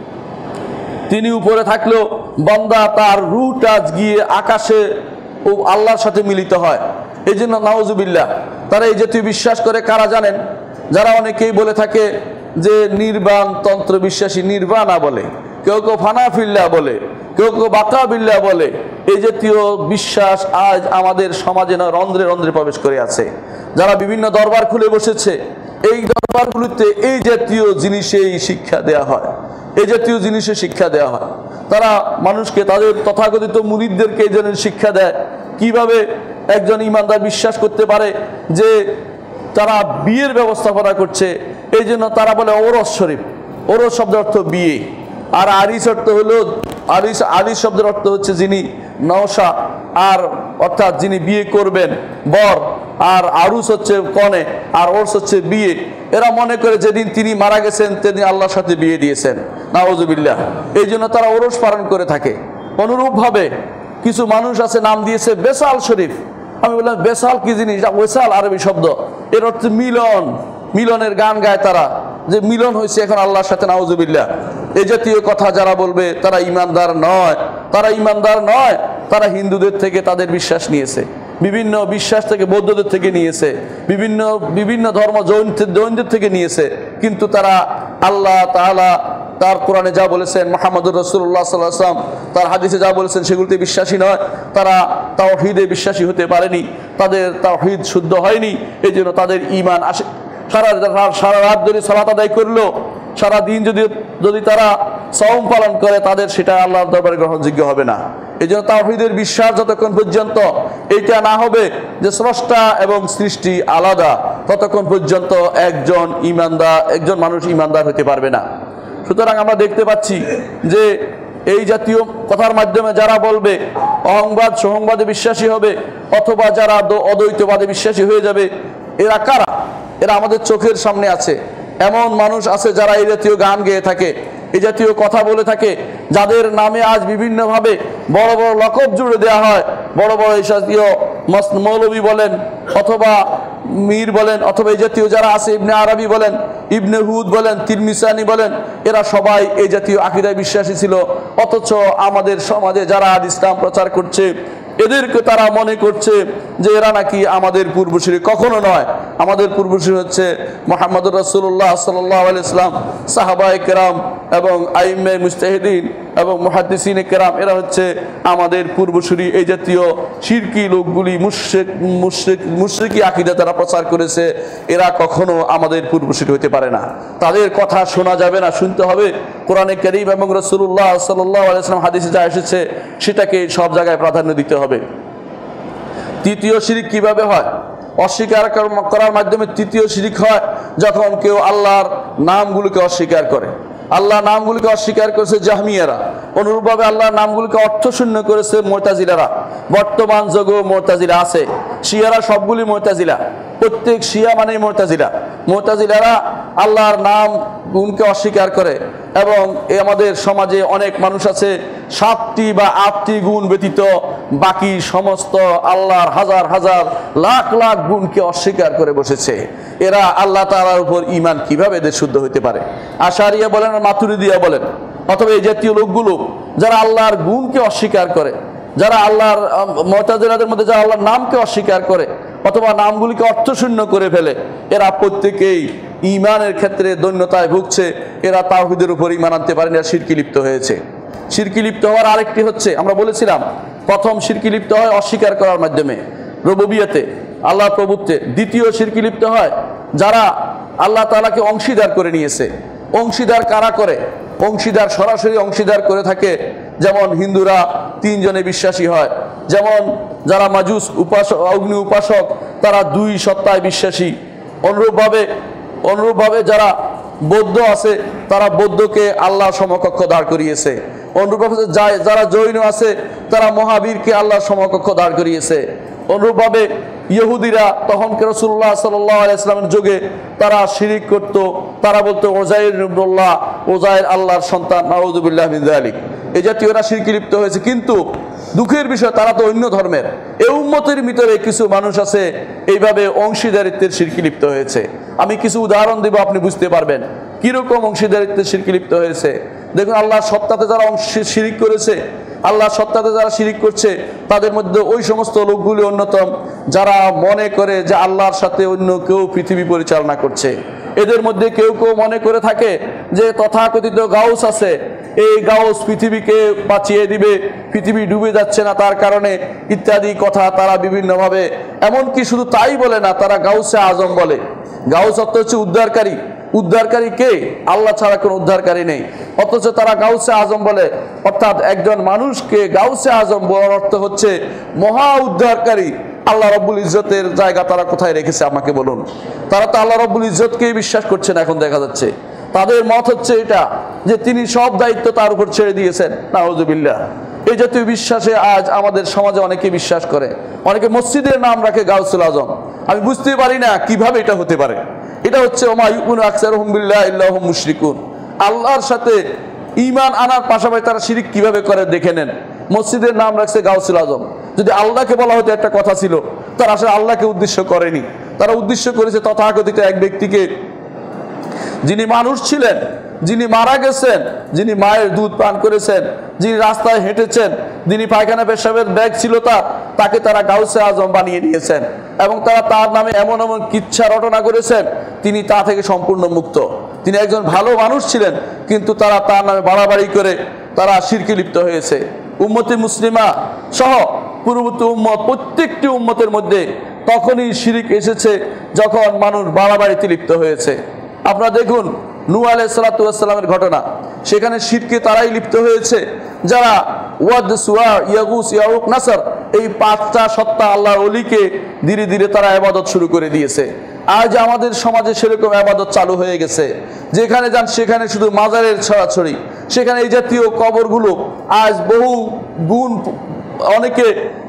তিনি উপরে থাকলেও বান্দা তার রূহটা গিয়ে আকাশে ও আল্লাহর সাথে মিলিত হয়, এই জন্য নাউজুবিল্লাহ তারা এই জাতীয় বিশ্বাস করে। কারা জানেন? যারা অনেকেই বলে থাকে যে নির্বাণ তন্ত্র বিশ্বাসী, নির্বাণা বলে, কেউ কেউ ফানাফিল্লাহ বলে, কেউ কেউ বাকাবিল্লাহ বলে। এই জাতীয় বিশ্বাস আজ আমাদের সমাজে না রন্ধ্রে রন্ধ্রে প্রবেশ করে আছে। যারা বিভিন্ন দরবার খুলে বসেছে, এই দরবারগুলিতে এই জাতীয় জিনিসেই শিক্ষা দেয়া হয়, এই জাতীয় জিনিসে শিক্ষা দেওয়া হয়। তারা মানুষকে, তাদের তথাকথিত মুরিদদেরকে এই জন্য শিক্ষা দেয় কিভাবে একজন ইমানদার বিশ্বাস করতে পারে যে তারা বিয়ের ব্যবস্থাপনা করছে। এই জন্য তারা বলে ওরস শরীফ, ওরস শব্দের অর্থ বিয়ে, আর আরিস অর্থ হলো, আরিস আরিস শব্দের অর্থ হচ্ছে যিনি নওশা, আর অর্থাৎ যিনি বিয়ে করবেন বর, আর আরুস হচ্ছে কনে, আর ওরস হচ্ছে বিয়ে। এরা মনে করে যেদিন তিনি মারা গেছেন সেদিন আল্লাহর সাথে বিয়ে দিয়েছেন, নাউজুবিল্লাহ। এই জন্য তারা ওরস পালন করে থাকে। অনুরূপভাবে কিছু মানুষ আছে নাম দিয়েছে বেসাল শরীফ। আমি বললাম বেসাল কি জিনিস? ওয়েসাল আরবি শব্দ, এর অর্থ মিলন, মিলনের গান গায় তারা, যে মিলন হয়েছে এখন আল্লাহর সাথে, নাউজুবিল্লাহ। এই জাতীয় কথা যারা বলবে তারা ইমানদার নয়, তারা ইমানদার নয়, তারা হিন্দুদের থেকে তাদের বিশ্বাস নিয়েছে, বিভিন্ন বিশ্বাস থেকে বৌদ্ধদের থেকে নিয়েছে, বিভিন্ন বিভিন্ন ধর্ম জৈন জৈনদের থেকে নিয়েছে। কিন্তু তারা আল্লাহ তাআলা তার কোরআনে যা বলেছেন, মুহাম্মদুর রাসূলুল্লাহ সাল্লাল্লাহু আলাইহি ওয়াসাল্লাম তার হাদিসে যা বলেছেন সেগুলোতে বিশ্বাসী নয়। তারা তাওহীদে বিশ্বাসী হতে পারেনি, তাদের তাওহীদ শুদ্ধ হয়নি। এই জন্য তাদের ঈমান আসে। সারা সারা রাত যদি সালাত আদায় করলো, সারা দিন যদি যদি তারা সাওম পালন করে, তাদের সেটা আল্লাহর দরবারে গ্রহণযোগ্য হবে না। এই জন্য তাওহীদের বিশ্বাস যতক্ষণ পর্যন্ত এইটা না হবে যে স্রষ্টা এবং সৃষ্টি আলাদা, ততক্ষণ পর্যন্ত একজন ইমানদার একজন মানুষ ইমানদার হতে পারবে না। সুতরাং আমরা দেখতে পাচ্ছি যে এই জাতীয় কথার মাধ্যমে যারা বলবে অহংবাদ সহংবাদে বিশ্বাসী হবে, অথবা যারা অদ্বৈতবাদে বিশ্বাসী হয়ে যাবে, এরা কারা? এরা আমাদের চোখের সামনে আছে। এমন মানুষ আছে যারা এই জাতীয় গান গেয়ে থাকে, এই জাতীয় কথা বলে থাকে, যাদের নামে আজ বিভিন্নভাবে বড় বড় লকব জুড়ে দেওয়া হয়। বড় বড় এই জাতীয় মৌলবী বলেন, অথবা মীর বলেন, অথবা এই জাতীয় যারা আছে ইবনে আরবি বলেন, ইবনে হুদ বলেন, তিরমিসানি বলেন, এরা সবাই এই জাতীয় আকীদায় বিশ্বাসী ছিল। অথচ আমাদের সমাজে যারা আজ ইসলাম প্রচার করছে, এদেরকে তারা মনে করছে যে এরা নাকি আমাদের পূর্বসূরি। কখনো নয়। আমাদের পূর্বসূরি হচ্ছে মুহাম্মদুর রাসূলুল্লাহ সাল্লাল্লাহু আলাইহি ওয়াসাল্লাম, সাহাবায়ে কেরাম এবং আইম্মে মুজতাহিদিন এবং মুহাদ্দিসিনে কেরাম, এরা হচ্ছে আমাদের পূর্বসূরি। এই জাতীয় শিরকি লোকগুলি মুশরিক মুশরিক মুশরিকি আকীদা তারা প্রচার করেছে, এরা কখনো আমাদের পূর্বসূরি হতে পারে না। তাদের কথা শোনা যাবে না, শুনতে হবে কোরআনে কারীম এবং রাসূলুল্লাহ সাল্লাল্লাহু আলাইহি ওয়াসাল্লাম হাদিসে যা এসেছে সেটাকে সব জায়গায় প্রাধান্য দিতে হবে। তৃতীয় শিরিক কিভাবে হয়? অস্বীকার করার মাধ্যমে তৃতীয় শিরিক হয় যখন কেউ আল্লাহর নামগুলোকে অস্বীকার করে। আল্লাহ নামগুলিকে অস্বীকার করেছে জাহমিয়ারা, অনুরূপভাবে আল্লাহর নামগুলিকে অর্থশূন্য করেছে মুতাজিলারা। বর্তমান যুগেও মুতাজিলা আছে। শিয়ারা সবগুলি মুতাজিলা, প্রত্যেক শিয়া মানে মুতাজিলা। মুতাজিলারা আল্লাহর নাম গুণকে অস্বীকার করে। এবং এই আমাদের সমাজে অনেক মানুষ আছে সাতটি বা আটটি গুণ ব্যতীত বাকি সমস্ত আল্লাহর হাজার হাজার লাখ লাখ গুণকে অস্বীকার করে বসেছে। এরা আল্লাহ তাআলার উপর ঈমান কিভাবে এদের শুদ্ধ হতে পারে? আশারিয়া বলেন আর মাতুরিদিয়া বলেন, অথবা এই জাতীয় লোকগুলো যারা আল্লাহর গুণকে অস্বীকার করে, যারা আল্লাহর মুতাজিলাদের মধ্যে যারা আল্লাহর নামকে অস্বীকার করে অথবা নামগুলিকে অর্থশূন্য করে ফেলে, এরা প্রত্যেকেই ঈমানের ক্ষেত্রে দৈন্যতায় ভুগছে। এরা তাওহীদের উপর ঈমান আনতে পারেনি, এরা শিরকে লিপ্ত হয়েছে। শিরকে লিপ্ত হওয়ার আরেকটি হচ্ছে, আমরা বলেছিলাম প্রথম শিরকে লিপ্ত হয় অস্বীকার করার মাধ্যমে রুবুবিয়তে, আল্লাহর প্রভুত্বে। দ্বিতীয় শিরকে লিপ্ত হয় যারা আল্লাহ তাআলাকে অংশীদার করে নিয়েছে। অংশীদার কারা করে? অংশীদার সরাসরি অংশীদার করে থাকে, যেমন হিন্দুরা তিনজনে বিশ্বাসী হয়, যেমন যারা মাজুস উপাসক অগ্নি উপাসক তারা দুই সত্তায় বিশ্বাসী। অনুরূপভাবে অনুরূপভাবে যারা বৌদ্ধ আছে তারা বৌদ্ধকে আল্লাহ সমকক্ষ দাঁড় করিয়েছে। অনুরূপভাবে যারা জৈন আছে তারা মহাবীরকে আল্লাহ সমকক্ষ দাঁড় করিয়েছে। অনুরূপভাবে ইহুদিরা তখনকে রাসূলুল্লাহ সাল্লাল্লাহু আলাইহি ওয়াসাল্লামের যুগে তারা শিরিক করত, তারা বলতো ওজাইর ইবনুল্লাহ, ওজাইর আল্লাহর সন্তান, নাউযুবিল্লাহ মিন যালিক। এই জাতীয় এরা শিরকে লিপ্ত হয়েছে। কিন্তু দুঃখের বিষয় তারা তো অন্য ধর্মের। এই উম্মতের ভিতরে কিছু মানুষ আছে এইভাবে অংশীদারিত্বের শিরকে লিপ্ত হয়েছে। আমি কিছু উদাহরণ দেব, আপনি বুঝতে পারবেন কিরকম অংশীদারিত্বের শিরকে লিপ্ত হয়েছে। দেখুন, আল্লাহর সত্তাতে যারা অংশ শিরিক করেছে, আল্লাহর সত্তাতে যারা শিরিক করছে, তাদের মধ্যে ওই সমস্ত লোকগুলি অন্যতম যারা মনে করে যে আল্লাহর সাথে অন্য কেউ পৃথিবী পরিচালনা করছে। এদের মধ্যে কেউ কেউ মনে করে থাকে যে তথাকথিত গাউস আছে, এই গাউস পৃথিবীকে বাঁচিয়ে দিবে, পৃথিবী ডুবে যাচ্ছে না তার কারণে, ইত্যাদি কথা তারা বিভিন্নভাবে। এমনকি শুধু তাই বলে না, তারা গাউসে আজম বলে। গাউস অর্থ হচ্ছে উদ্ধারকারী। উদ্ধারকারী কে? আল্লাহ ছাড়া কোনো উদ্ধারকারী নেই, অথচ তারা গাউসে আজম বলে। অর্থাৎ একজন মানুষকে গাউসে আজম বলার অর্থ হচ্ছে মহা উদ্ধারকারী। আল্লাহ রব্বুল ইজ্জতের জায়গা তারা কোথায় রেখেছে আমাকে বলুন? তারা তো আল্লাহ রব্বুল ইজ্জতকেই বিশ্বাস করছে না। এখন দেখা যাচ্ছে তাদের মত হচ্ছে এটা যে তিনি সব দায়িত্ব তার উপর ছেড়ে দিয়েছেন। নাউযুবিল্লাহ। এই জাতীয় বিশ্বাসে আজ আমাদের সমাজে অনেকে বিশ্বাস করে। অনেকে মসজিদের নাম রাখে গাউসুল আজম। আমি বুঝতে পারি না কিভাবে এটা হতে পারে। এটা হচ্ছে ওমা ইউমিনু আকসারুহুম বিল্লাহি ইল্লা হুম মুশরিকুন। আল্লাহর সাথে ঈমান আনার পাশাপাশি তারা শিরিক কিভাবে করে দেখে নেন। মসজিদের নাম রাখছে গাউসুল আজম। যদি আল্লাহকে বলা হতো একটা কথা ছিল, তারা আসলে আল্লাহকে উদ্দেশ্য করেনি, তারা উদ্দেশ্য করেছে তথাকথিত এক ব্যক্তিকে, যিনি মানুষ ছিলেন, যিনি মারা গেছেন, যিনি মায়ের দুধ পান করেছেন, যিনি রাস্তায় হেঁটেছেন, যিনি পায়খানা পেশাবের ব্যাগ ছিল তার, তাকে তারা গাউসে আজম বানিয়ে নিয়েছেন। এবং তারা তার নামে এমন এমন কিচ্ছা রটনা করেছেন তিনি তা থেকে সম্পূর্ণ মুক্ত। তিনি একজন ভালো মানুষ ছিলেন, কিন্তু তারা তার নামে বাড়াবাড়ি করে তারা শিরকে লিপ্ত হয়েছে। উম্মতে মুসলিমা সহ পূর্ববর্তী উম্মত, প্রত্যেকটি উম্মতের মধ্যে তখনই শিরিক এসেছে যখন মানুষ বাড়াবাড়িতে লিপ্ত হয়েছে। আপনারা দেখুন নূহ আলাইহিস সালাতু ওয়াস সালামের ঘটনা, সেখানে শিরকে তারাই লিপ্ত হয়েছে যারা ওয়াদ, সুয়া, ইয়াগুস, ইয়াউক, নাসর এই পাঁচটা সত্তা আল্লাহর ওলিকে ধীরে ধীরে তারা ইবাদত শুরু করে দিয়েছে। আজ আমাদের সমাজে সেরকম ইবাদত চালু হয়ে গেছে, যেখানে যান সেখানে শুধু মাজারের ছড়াছড়ি। সেখানে এই জাতীয় কবরগুলো আজ বহু গুণ অনেকে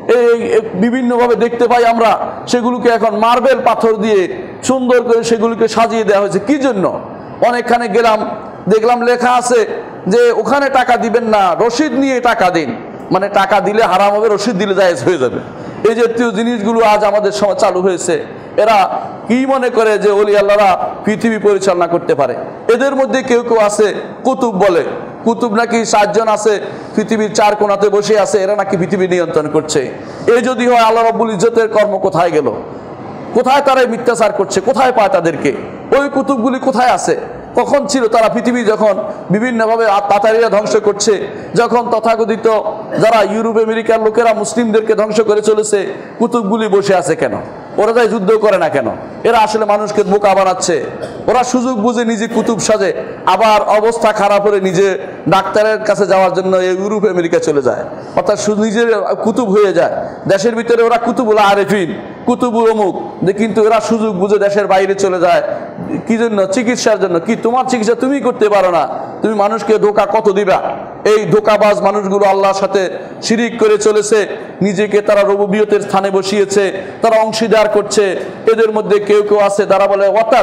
বিভিন্নভাবে দেখতে পাই আমরা, সেগুলোকে এখন মার্বেল পাথর দিয়ে সুন্দর করে সেগুলোকে সাজিয়ে দেওয়া হয়েছে। কি জন্য? অনেকখানে গেলাম, দেখলাম লেখা আছে যে ওখানে টাকা দিবেন না, রসিদ নিয়ে টাকা দিন। মানে টাকা দিলে হারাম হবে, রসিদ দিলে জায়েজ হয়ে যাবে। এই জাতীয় জিনিসগুলো আজ আমাদের সমাজ চালু হয়েছে। এরা কি মনে করে যে ওলি আল্লাহরা পৃথিবী পরিচালনা করতে পারে? এদের মধ্যে কেউ কেউ আছে কুতুব বলে, কুতুব নাকি সাতজন আছে পৃথিবীর চার কোণাতে বসে আছে, এরা নাকি পৃথিবী নিয়ন্ত্রণ করছে। এই যদি হয়, আল্লাহ রাব্বুল ইজ্জতের কর্ম কোথায় গেল? কোথায় তারা মিথ্যাচার করছে? কোথায় পায় তাদেরকে? ওই কুতুবগুলি কোথায় আছে? কখন ছিল তারা? পৃথিবী যখন বিভিন্নভাবে তাতারিরা ধ্বংস করছে, যখন তথাকথিত যারা ইউরোপ আমেরিকার লোকেরা মুসলিমদেরকে ধ্বংস করে চলেছে, কুতুবগুলি বসে আছে কেন? ওরা তাই যুদ্ধ করে না কেন? এরা আসলে মানুষকে বোকা বানাচ্ছে। ওরা সুযোগ বুঝে নিজে কুতুব সাজে, আবার অবস্থা খারাপ হলে নিজে ডাক্তারের কাছে যাওয়ার জন্য ইউরোপ আমেরিকা চলে যায়, অর্থাৎ নিজের কুতুব হয়ে যায়। দেশের ভিতরে ওরা কুতুবুল আরেফিন, কুতুবুল অমুক, কিন্তু এরা সুযোগ বুঝে দেশের বাইরে চলে যায়। কি জন্য? চিকিৎসার জন্য। কি তোমার চিকিৎসা তুমি করতে পারো না? তুমি মানুষকে ধোকা কত দিবা? এই ধোকাবাজ মানুষগুলো আল্লাহর সাথে শিরিক করে চলেছে, নিজেকে তারা রুবুবিয়তের স্থানে বসিয়েছে, তারা অংশীদার করছে। এদের মধ্যে কেউ কেউ আছে তারা বলে অর্থাৎ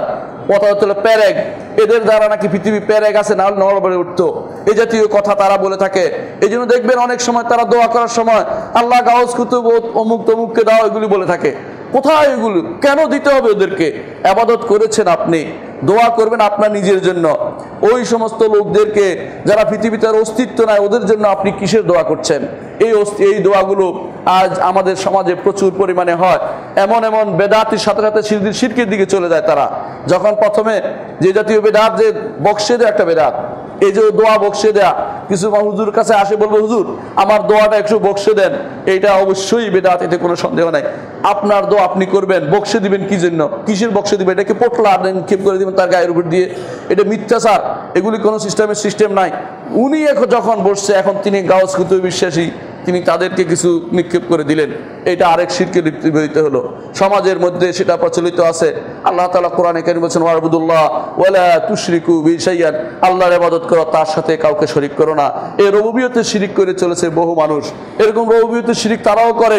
কথা হলো প্যারেগ, এদের দ্বারা নাকি পৃথিবী প্যারেগ আছে, না হলে নড়বড়ে উঠতো, এই জাতীয় কথা তারা বলে থাকে। এই জন্য দেখবেন অনেক সময় তারা দোয়া করার সময় আল্লাহ গাউস কুতুব অমুক তমুককে দাও এগুলি বলে থাকে। কোথায় এগুলো? কেন দিতে হবে ওদেরকে? ইবাদত করেছেন আপনি, দোয়া করবেন আপনার নিজের জন্য। ওই সমস্ত লোকদেরকে যারা পৃথিবীতে আর অস্তিত্ব নাই ওদের জন্য আপনি কিসের দোয়া করছেন? এই এই দোয়াগুলো আজ আমাদের সমাজে প্রচুর পরিমাণে হয়। এমন এমন বেদাতির সাথে সাথে শিরকের দিকে চলে যায় তারা। যখন প্রথমে যে জাতীয় বেদাত, যে বক্সে দেয় একটা বেদাত, এই যে দোয়া বক্সে দেয়া, কিছু হুজুর কাছে আসে বলবো হুজুর আমার দোয়াটা একটু বক্সে দেন, এইটা অবশ্যই বেদাত, এতে কোনো সন্দেহ নাই। আপনার দোয়া আপনি করবেন, বক্সে দিবেন কি জন্য? কিসের বক্সে দিবেন? এটাকে পোটলা নিক্ষেপ করে দিবেন তার গায়ের উপর দিয়ে, এটা মিথ্যাচার। এগুলি কোনো সিস্টেমের সিস্টেম নাই। উনি এখন যখন বসছে, এখন তিনি গাউস কুতুব বিশ্বাসী, তিনি তাদেরকে কিছু নিক্ষেপ করে দিলেন, এটা আরেক শিরকের বিপরীতে হলো। সমাজের মধ্যে সেটা প্রচলিত আছে। আল্লাহ তাআলা কোরআনে কারীমে বলেছেন ওয়াবুদুল্লাহ ওয়ালা তুশরিকু বিহি শাইআন, আল্লাহর ইবাদত করো, তার সাথে কাউকে শরীক করো না। এই রুবুবিয়তে শিরিক করে চলেছে বহু মানুষ। এরকম রুবুবিয়তে শিরিক তারাও করে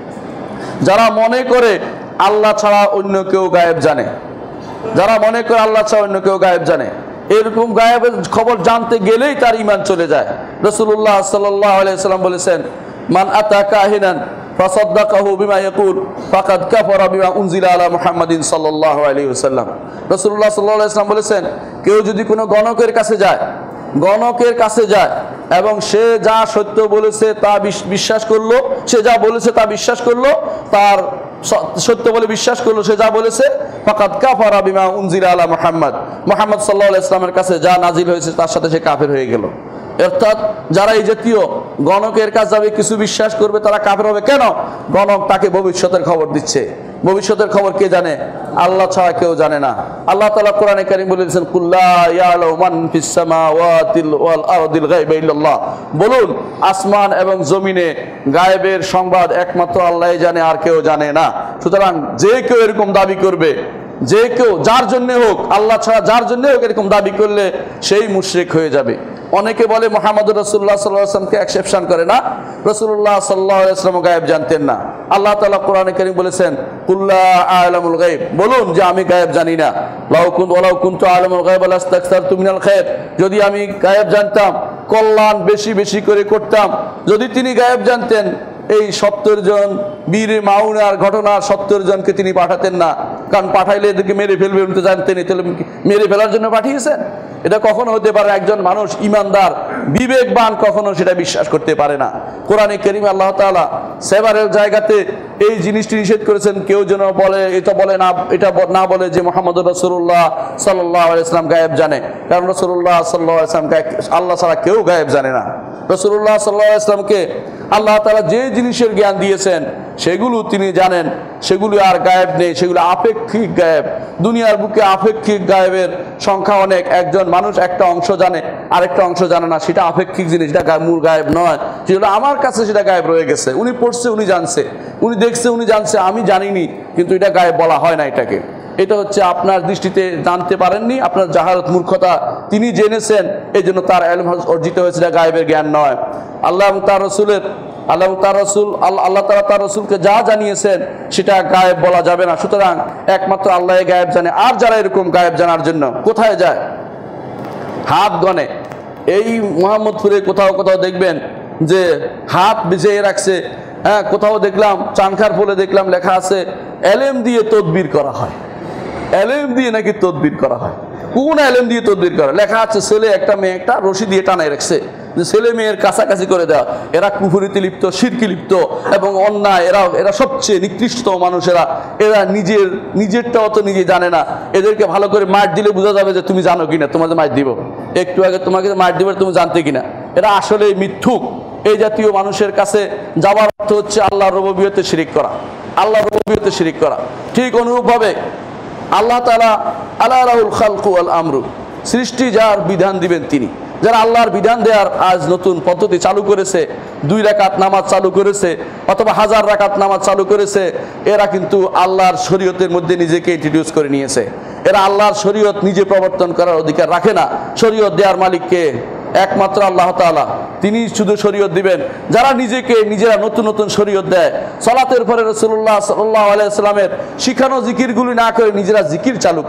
যারা মনে করে আল্লাহ ছাড়া অন্য কেউ গায়েব জানে, যারা মনে করে আল্লাহ ছাড়া অন্য কেউ গায়েব জানে। এরকম গায়েবের খবর জানতে গেলেই তার ঈমান চলে যায়। রাসূলুল্লাহ সাল্লাল্লাহু আলাইহি ওয়াসাল্লাম বলেছেন মান আতা কাহিনান ফাসাদ্দাকাহু বিমা ইয়াকুল ফাকাদ কাফারা বিমা উনজিলা আলা মুহাম্মাদিন সাল্লাল্লাহু আলাইহি ওয়াসাল্লাম। রাসূলুল্লাহ সাল্লাল্লাহু আলাইহি ওয়াসাল্লাম বলেছেন কেউ যদি কোনো গণকের কাছে যায়, গণকের কাছে যায় এবং সে যা সত্য বলেছে তা বিশ্বাস করলো, সে যা বলেছে তা বিশ্বাস করলো, তার সত্য বলে বিশ্বাস করলো, সে যা বলেছে, ফাকাদ কাফারা বিমা উনজিলা আলা মুহাম্মাদ, মুহাম্মদ সাল্লাল্লাহু আলাইহি ওয়াসাল্লামের কাছে যা নাজিল হয়েছে তার সাথে সে কাফের হয়ে গেল। অর্থাৎ যারা এই জাতীয় গণকের কাছে যাবে, কিছু বিশ্বাস করবে, তারা কাফের হবে। কেন? গণক তাকে ভবিষ্যতের খবর দিচ্ছে। ভবিষ্যতের খবর কে জানে? আল্লাহ ছাড়া কেউ জানে না। আল্লাহ তাআলা কোরআনে কারীম বলেছেন কুল্লা ইয়ালামু মান ফিস সামাওয়াতি ওয়াল আরদিল গায়বা ইল্লাল্লাহ, বলুন আসমান এবং জমিনে গায়েবের সংবাদ একমাত্র আল্লাহই জানে, আর কেউ জানে না। সুতরাং যে কেউ এরকম দাবি করবে, যে কেউ যার জন্য হোক, আল্লাহ ছাড়া যার জন্য হোক এরকম দাবি করলে সেই মুশরিক হয়ে যাবে। অনেকে বলে মুহাম্মদুর রাসূলুল্লাহ সাল্লাল্লাহু আলাইহি ওয়াসাল্লামকে এক্সেপশন করে না, রাসূলুল্লাহ সাল্লাল্লাহু আলাইহি ওয়াসাল্লাম গায়েব জানতেন না। আল্লাহ তাআলা কোরআনে কারীম বলেছেন কুল্লা আ'লামুল গায়ব, বলুন যে আমি গায়েব জানি না। লাউ কুনতু ওয়ালাউ কুনতু আ'লামুল গায়ব লাস্তাকসারতু মিনাল খায়র, যদি আমি গায়েব জানতাম কল্যাণ বেশি বেশি করে করতাম। যদি তিনি গায়েব জানতেন এই সত্তর জন বীর মাউনার ঘটনার সত্তর জনকে তিনি পাঠাতেন না, কারণ পাঠাইলে এদেরকে মেরে ফেলবে উনি তো জানতেনই, তাহলে মেরে ফেলার জন্য পাঠিয়েছেন? এটা কখনো হতে পারে? একজন মানুষ ইমানদার বিবেকবান কখনো সেটা বিশ্বাস করতে পারে না। কোরআনে কারীমে আল্লাহ তাআলা সেবারের জায়গাতে এই জিনিসটি নিষেধ করেছেন, কেউ যেন বলে এটা বলে না, এটা না বলে যে মুহাম্মদুর রাসূলুল্লাহ সাল্লাল্লাহু আলাইহি ওয়াসাল্লাম গায়েব জানে, কারণ রাসূলুল্লাহ সাল্লাল্লাহু আলাইহি ওয়াসাল্লাম আল্লাহ ছাড়া কেউ গায়েব জানে না। রাসূলুল্লাহ সাল্লাল্লাহু আলাইহি ওয়াসাল্লামকে আল্লাহ তাআলা যে জিনিসের জ্ঞান দিয়েছেন সেগুলো তিনি জানেন, সেগুলো আর গায়েব নেই, সেগুলো আপেক্ষিক গায়েব। দুনিয়ার বুকে আপেক্ষিক গায়েবের সংখ্যা অনেক, একজন মানুষ একটা অংশ জানে আরেকটা অংশ জানে না, সেটা আপেক্ষিক জিনিস, এটা মূল গায়েব নয়। সেগুলো আমার কাছে সেটা গায়েব রয়ে গেছে, উনি পড়ছে উনি জানছে, উনি দেখছে উনি জানছে, আমি জানিনি, কিন্তু এটা গায়েব বলা হয় না এটাকে। এটা হচ্ছে আপনার দৃষ্টিতে জানতে পারেননি, আপনার জাহালত মূর্খতা, তিনি জেনেছেন এই জন্য তার ইলম অর্জিত হয়েছে, এটা গায়েবের জ্ঞান নয়। আল্লাহ এবং তার রাসূলের আল্লাহ তার রাসূল আল্লাহ তাআলা তার রাসূলকে যা জানিয়েছেন সেটা গায়েব বলা যাবে না। সুতরাং একমাত্র আল্লাহই গায়েব জানে। আর যারা এরকম গায়েব জানার জন্য কোথায় যায়? হাত গনে। এই মোহাম্মদপুরে কোথাও কোথাও দেখবেন যে হাত বিছিয়ে রাখছে, হ্যাঁ, কোথাও দেখলাম চানখার পোলে দেখলাম লেখা আছে এলেম দিয়ে তদবির করা হয়, এলেম দিয়ে নাকি তদবির করা হয়। কোন এলেম দিয়ে তদবির করা? লেখা আছে ছেলে একটা মেয়ে একটা রশি দিয়ে টানায় রাখছে, যে ছেলে মেয়ের কাছাকাছি করে দেওয়া। এরা কুফরিতে লিপ্ত, শিরকে লিপ্ত এবং অন্যায়, এরা এরা সবচেয়ে নিকৃষ্টতম মানুষেরা। এরা নিজের নিজেরটাও তো নিজে জানে না। এদেরকে ভালো করে মার দিলে বোঝা যাবে যে তুমি জানো কিনা, তোমাকে মার দিব, একটু আগে তোমাকে মার দিবে তুমি জানতে কিনা। এরা আসলে মিথ্যুক। এই জাতীয় মানুষের কাছে যাওয়ার অর্থ হচ্ছে আল্লাহর রুবুবিয়তে শিরিক করা, আল্লাহর রুবুবিয়তে শিরিক করা। ঠিক অনুরূপভাবে আল্লাহ তাআলা আলা লাহুল খালকু ওয়াল আমরু, সৃষ্টি যার বিধান দিবেন তিনি। যারা আল্লাহর বিধান দেওয়ার আজ নতুন পদ্ধতি চালু করেছে, দুই রাকাত নামাজ চালু করেছে অথবা হাজার রাকাত নামাজ চালু করেছে, এরা কিন্তু আল্লাহর শরীয়তের মধ্যে নিজেকে ইন্ট্রোডিউস করে নিয়েছে। এরা আল্লাহর শরীয়ত নিজে প্রবর্তন করার অধিকার রাখে না। শরীয়ত দেওয়ার মালিককে একমাত্র আল্লাহ তাআলা, তিনি শুধু শরীয়ত দিবেন। যারা নিজেকে নিজেরা নতুন নতুন শরীয়ত দেয়, সালাতের পরে রাসূলুল্লাহ সাল্লাল্লাহু আলাইহি ওয়াসাল্লামের শিখানো জিকিরগুলি না করে নিজেরা জিকির চালু করে,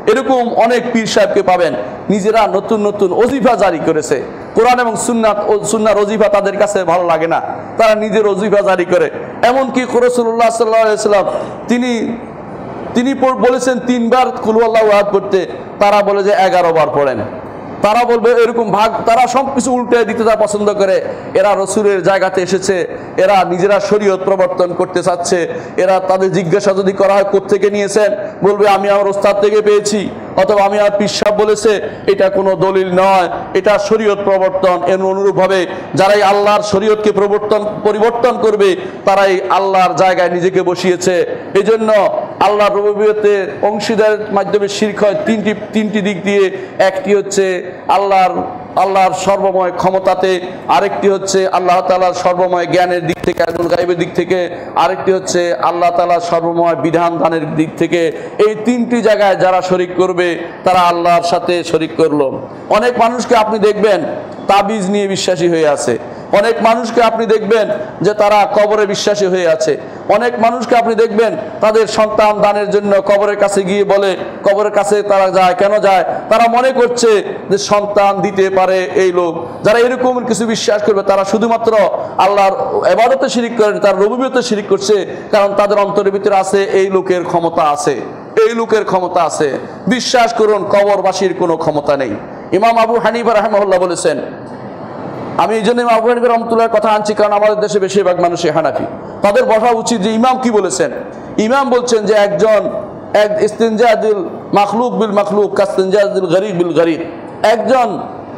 এরকম অনেক পীর সাহেবকে পাবেন নিজেরা নতুন নতুন ওজিফা জারি করেছে। কোরআন এবং সুন্নাত সুন্নাহর ওজিফা তাদের কাছে ভালো লাগে না, তারা নিজের ওজিফা জারি করে। এমনকি রাসূলুল্লাহ সাল্লাল্লাহু আলাইহি ওয়াসাল্লাম তিনি তিনি বলেছেন তিনবার কুল আল্লাহু আহাদ পড়তে, তারা বলে যে এগারো বার পড়েন। তারা বলবে এরকম ভাগ, তারা সব কিছু উল্টে দিতে তারা পছন্দ করে। এরা রসুলের জায়গাতে এসেছে, এরা নিজেরা শরীয়ত প্রবর্তন করতে চাচ্ছে। এরা তাদের জিজ্ঞাসা যদি করা হয় কোত্থেকে নিয়েছেন, বলবে আমি আমার ওস্তাদ থেকে পেয়েছি, অথবা আমি আর পীর সাহেব বলেছে। এটা কোনো দলিল নয়, এটা শরীয়ত প্রবর্তন। এর অনুরূপভাবে যারাই আল্লাহর শরীয়তকে প্রবর্তন পরিবর্তন করবে তারাই আল্লাহর জায়গায় নিজেকে বসিয়েছে। এই জন্য আল্লাহর রুবুবিয়তে অংশীদারের মাধ্যমে শিরক হয় তিনটি তিনটি দিক দিয়ে। একটি হচ্ছে আল্লাহর আল্লাহর সর্বময় ক্ষমতাতে, আরেকটি হচ্ছে আল্লাহ তাআলার সর্বময় জ্ঞানের দিক থেকে, ইলমুল গায়বের দিক থেকে, আরেকটি হচ্ছে আল্লাহ তাআলার সর্বময় বিধান দানের দিক থেকে। এই তিনটি জায়গায় যারা শরীক করবে তারা আল্লাহর সাথে শরীক করলো। অনেক মানুষকে আপনি দেখবেন তাবিজ নিয়ে বিশ্বাসী হয়ে আছে, অনেক মানুষকে আপনি দেখবেন যে তারা কবরে বিশ্বাসী হয়ে আছে, অনেক মানুষকে আপনি দেখবেন তাদের সন্তান দানের জন্য কবরের কাছে গিয়ে বলে, কবরের কাছে তারা যায় কেন যায়? তারা মনে করছে যে সন্তান দিতে পারে এই লোক। যারা এরকম কিছু বিশ্বাস করবে তারা শুধুমাত্র আল্লাহর ইবাদতে শিরিক করেন, তার রুবুবিয়তে শিরিক করছে, কারণ তাদের অন্তরের ভিতরে আছে এই লোকের ক্ষমতা আছে, এই লোকের ক্ষমতা আছে। বিশ্বাস করুন কবরবাসীর কোনো ক্ষমতা নেই। ইমাম আবু হানিফা রাহিমাহুল্লাহ বলেছেন, আমি এই জন্য ইমাম আবু হানিফা রাহমাতুল্লাহর কথা আনছি কারণ আমাদের দেশে বেশিরভাগ মানুষই হানাফি। তাদের বলা উচিত যে ইমাম কি বলেছেন। ইমাম বলছেন যে একজন এক ইস্তিনজাদুল মাখলুক বিল মাখলুক কাস্তিনজাদুল গরিব বিল গরিব। একজন